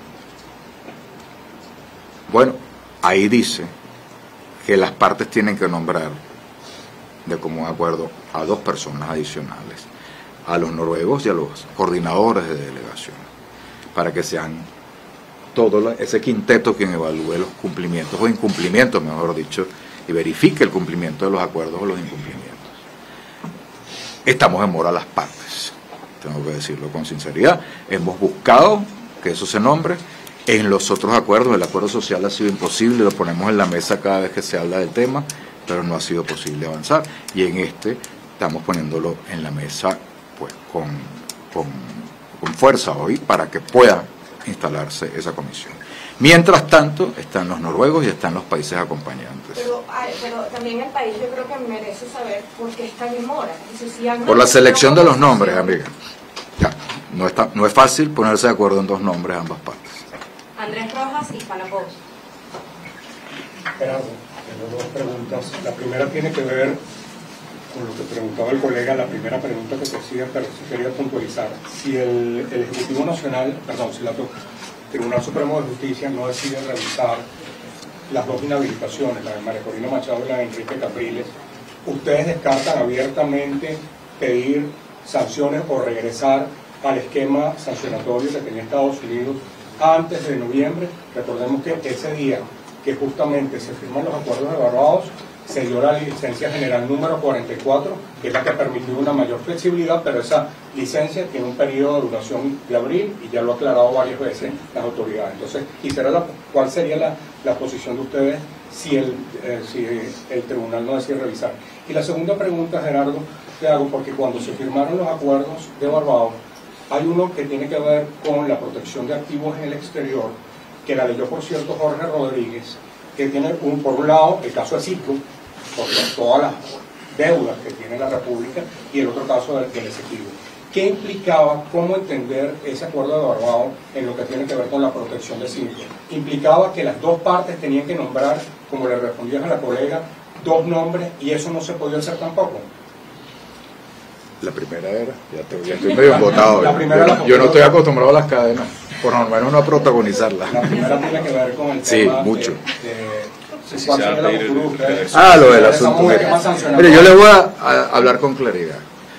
bueno, ahí dice que las partes tienen que nombrar de común acuerdo a dos personas adicionales, a los noruegos y a los coordinadores de delegación, para que sean todo ese quinteto quien evalúe los cumplimientos o incumplimientos, mejor dicho, y verifique el cumplimiento de los acuerdos o los incumplimientos. Estamos en mora las partes, tengo que decirlo con sinceridad. Hemos buscado que eso se nombre. En los otros acuerdos, el acuerdo social ha sido imposible, lo ponemos en la mesa cada vez que se habla del tema, pero no ha sido posible avanzar. Y en este estamos poniéndolo en la mesa pues con, con, con fuerza hoy para que pueda instalarse esa comisión. Mientras tanto, están los noruegos y están los países acompañantes. Pero, ay, pero también el país yo creo que merece saber por qué están en mora. Dice, si han Por la selección de los nombres, amiga. Ya, no, está, no es fácil ponerse de acuerdo en dos nombres ambas partes. Andrés Rojas y Palapós. Gerardo, tengo dos preguntas. La primera tiene que ver con lo que preguntaba el colega, la primera pregunta que te hacía, pero sí quería puntualizar. Si el, el Ejecutivo Nacional, perdón, si el Tribunal Supremo de Justicia no decide revisar las dos inhabilitaciones, la de María Corina Machado y la de Enrique Capriles, ¿ustedes descartan abiertamente pedir sanciones o regresar al esquema sancionatorio que tenía Estados Unidos antes de noviembre? Recordemos que ese día que justamente se firman los acuerdos de Barbados, se dio la licencia general número cuarenta y cuatro, que es la que permitió una mayor flexibilidad, pero esa licencia tiene un periodo de duración de abril y ya lo ha aclarado varias veces las autoridades. Entonces, quisiera la, ¿cuál sería la, la posición de ustedes si el, eh, si el tribunal no decide revisar? Y la segunda pregunta, Gerardo, te hago, porque cuando se firmaron los acuerdos de Barbados, hay uno que tiene que ver con la protección de activos en el exterior, que la leyó, por cierto, Jorge Rodríguez, que tiene, un, por un lado, el caso de Citgo, por todas las deudas que tiene la República, y el otro caso del, del Esequibo. ¿Qué implicaba, cómo entender ese acuerdo de Barbados en lo que tiene que ver con la protección de Citgo? Implicaba que las dos partes tenían que nombrar, como le respondías a la colega, dos nombres, y eso no se podía hacer tampoco. La primera era, ya, te, ya estoy medio embotado. La primera yo, la yo no estoy acostumbrado a las cadenas, por lo menos no a protagonizarlas. La primera tiene que ver con el sí, tema mucho. de, de, Sí, ¿cuál sería la postura de ustedes? Ah, lo del asunto. Mire, yo le voy a, a hablar con claridad.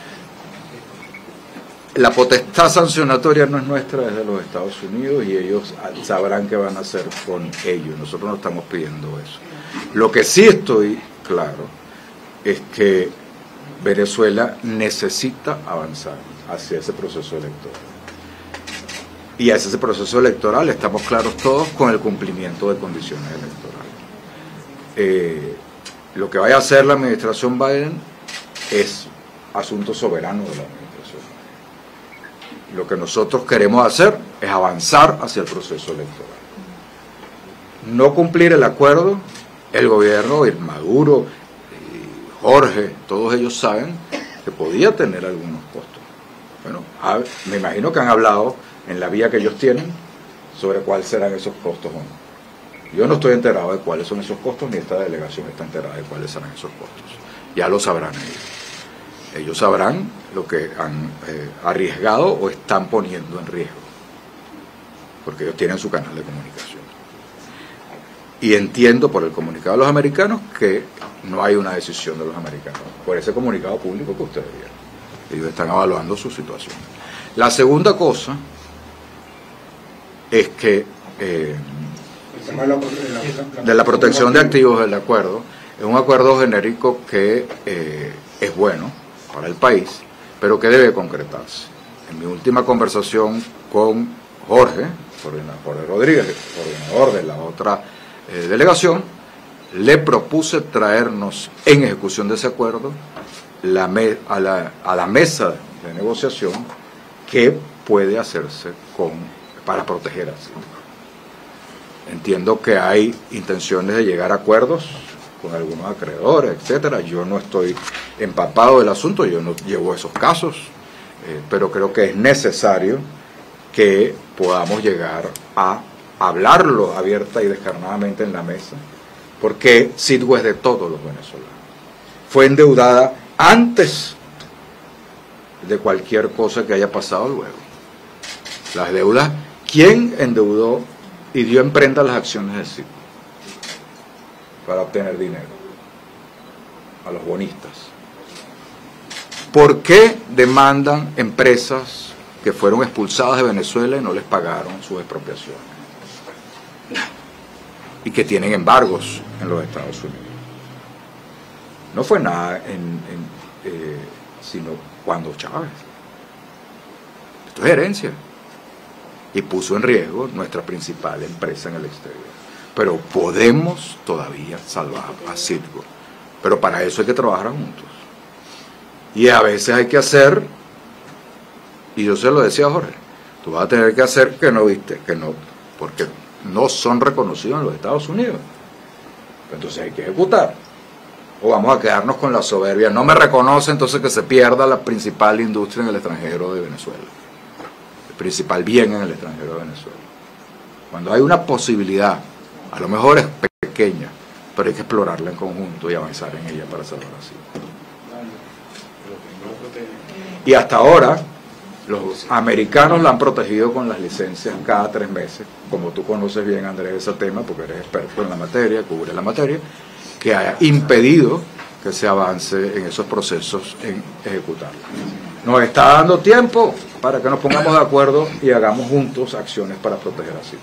La potestad sancionatoria no es nuestra, es de los Estados Unidos, y ellos sabrán qué van a hacer con ello. Nosotros no estamos pidiendo eso. Lo que sí estoy claro es que Venezuela necesita avanzar hacia ese proceso electoral. Y hacia ese proceso electoral estamos claros todos con el cumplimiento de condiciones electorales. Eh, lo que vaya a hacer la administración Biden es asunto soberano de la administración. Lo que nosotros queremos hacer es avanzar hacia el proceso electoral. No cumplir el acuerdo, el gobierno, el Maduro, Jorge, todos ellos saben que podía tener algunos costos. Bueno, me imagino que han hablado en la vía que ellos tienen sobre cuáles serán esos costos o no. Yo no estoy enterado de cuáles son esos costos, ni esta delegación está enterada de cuáles serán esos costos. Ya lo sabrán ellos. Ellos sabrán lo que han eh, arriesgado o están poniendo en riesgo, porque ellos tienen su canal de comunicación. Y entiendo por el comunicado de los americanos que no hay una decisión de los americanos, por ese comunicado público que ustedes vieron. Ellos están evaluando su situación. La segunda cosa es que eh, de la protección de activos del acuerdo, es un acuerdo genérico que eh, es bueno para el país, pero que debe concretarse. En mi última conversación con Jorge, Jorge Rodríguez, coordinador de la otra eh, delegación, le propuse traernos en ejecución de ese acuerdo la me, a, la, a la mesa de negociación que puede hacerse con, para proteger al Citgo. Entiendo que hay intenciones de llegar a acuerdos con algunos acreedores, etcétera. Yo no estoy empapado del asunto, yo no llevo esos casos, eh, pero creo que es necesario que podamos llegar a hablarlo abierta y descarnadamente en la mesa, porque Citgo es de todos los venezolanos. Fue endeudada antes de cualquier cosa que haya pasado luego. Las deudas, ¿quién endeudó y dio en prenda las acciones de Citgo para obtener dinero? A los bonistas. ¿Por qué demandan empresas que fueron expulsadas de Venezuela y no les pagaron sus expropiaciones? Y que tienen embargos en los Estados Unidos. No fue nada en, en, eh, sino cuando Chávez. Esto es herencia. Y puso en riesgo nuestra principal empresa en el exterior. Pero podemos todavía salvar a Citgo. Pero para eso hay que trabajar juntos. Y a veces hay que hacer, y yo se lo decía a Jorge, tú vas a tener que hacer que no viste, que no, porque no son reconocidos en los Estados Unidos. Entonces hay que ejecutar. O vamos a quedarnos con la soberbia. No me reconoce, entonces que se pierda la principal industria en el extranjero de Venezuela. El principal bien en el extranjero de Venezuela. Cuando hay una posibilidad, a lo mejor es pequeña, pero hay que explorarla en conjunto y avanzar en ella para salvar así. Y hasta ahora, los americanos la han protegido con las licencias cada tres meses, como tú conoces bien, Andrés, ese tema, porque eres experto en la materia, cubre la materia, que haya impedido que se avance en esos procesos en ejecutarlo. Nos está dando tiempo para que nos pongamos de acuerdo y hagamos juntos acciones para proteger así.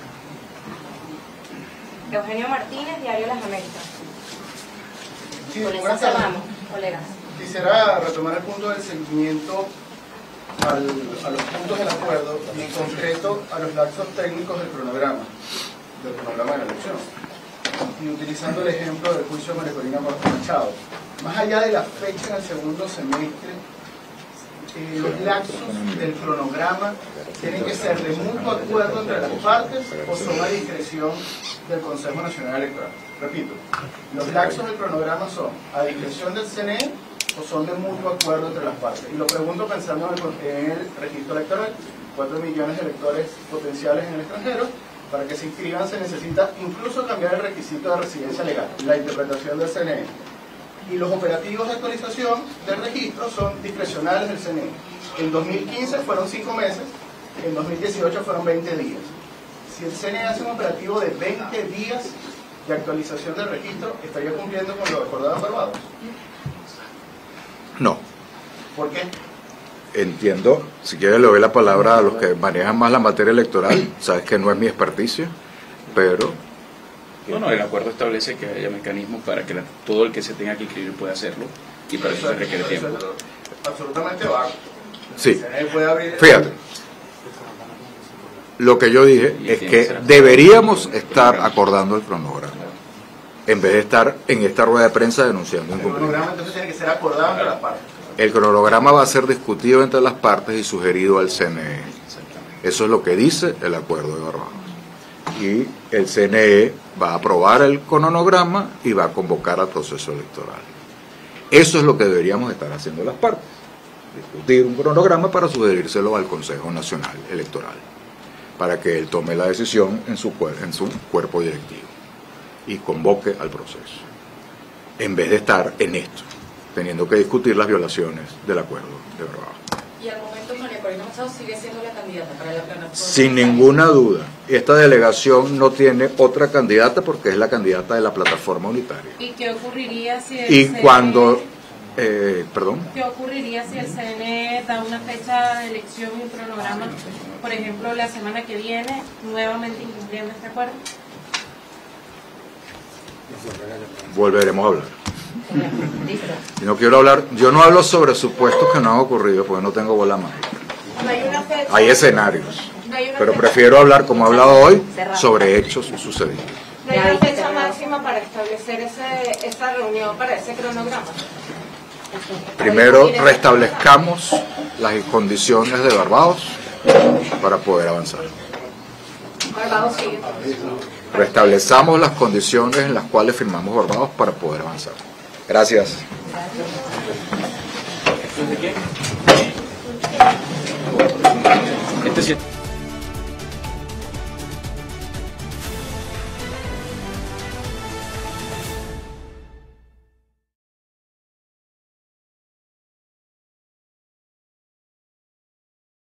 Eugenio Martínez, Diario Las Américas. Sí, Con eso buenas tardes. cerramos, colegas. Quisiera retomar el punto del seguimiento al, a los puntos del acuerdo y en concreto a los lapsos técnicos del cronograma, del cronograma de la elección. Y utilizando el ejemplo del juicio de María Corina Machado, más allá de la fecha en el segundo semestre, eh, los lapsos del cronograma tienen que ser de mutuo acuerdo entre las partes o son a discreción del Consejo Nacional Electoral. Repito, los lapsos del cronograma son a discreción del C N E o son de mutuo acuerdo entre las partes. Y lo pregunto pensando en el, en el registro electoral, cuatro millones de electores potenciales en el extranjero. Para que se inscriban se necesita incluso cambiar el requisito de residencia legal, la interpretación del C N E. Y los operativos de actualización del registro son discrecionales del C N E. En dos mil quince fueron cinco meses, en dos mil dieciocho fueron veinte días. Si el C N E hace un operativo de veinte días de actualización del registro, ¿estaría cumpliendo con lo acordado en Barbados? No. ¿Por qué? Entiendo, si quieres le doy la palabra a los que manejan más la materia electoral, sabes que no es mi experticia, pero... No, no, el acuerdo establece que haya mecanismos para que la, todo el que se tenga que inscribir pueda hacerlo, y para eso se requiere tiempo. Absolutamente vago. Sí, El C N E puede abrir... fíjate, lo que yo dije Y es tiene que que ser- deberíamos estar acordando el cronograma, en vez de estar en esta rueda de prensa denunciando El incumplimiento. cronograma entonces tiene que ser acordado entre las partes. El cronograma va a ser discutido entre las partes y sugerido al C N E. Eso es lo que dice el acuerdo de Barbados. Y el C N E va a aprobar el cronograma y va a convocar al proceso electoral. Eso es lo que deberíamos estar haciendo las partes. Discutir un cronograma para sugerírselo al Consejo Nacional Electoral, para que él tome la decisión en su, cuer- en su cuerpo directivo y convoque al proceso, en vez de estar en esto, teniendo que discutir las violaciones del acuerdo de Barbados. Y al momento María Corina Machado sigue siendo la candidata para la plataforma. Sin ninguna duda, esta delegación no tiene otra candidata porque es la candidata de la plataforma unitaria. ¿Y qué ocurriría si el Y C N E cuando, eh, perdón, ¿Qué ocurriría si el C N E da una fecha de elección y un cronograma, por ejemplo, la semana que viene, nuevamente incumpliendo este acuerdo? volveremos a hablar. Y no quiero hablar, yo no hablo sobre supuestos que no han ocurrido porque no tengo bola mágica. No hay una fecha. Hay escenarios, No hay una pero fecha. prefiero hablar como he hablado hoy sobre hechos sucedidos. No hay una fecha máxima para establecer ese, esa reunión, para ese cronograma. Primero restablezcamos las condiciones de Barbados para poder avanzar. Barbados sigue. Restablezamos las condiciones en las cuales firmamos Barbados para poder avanzar. Gracias. Este sí-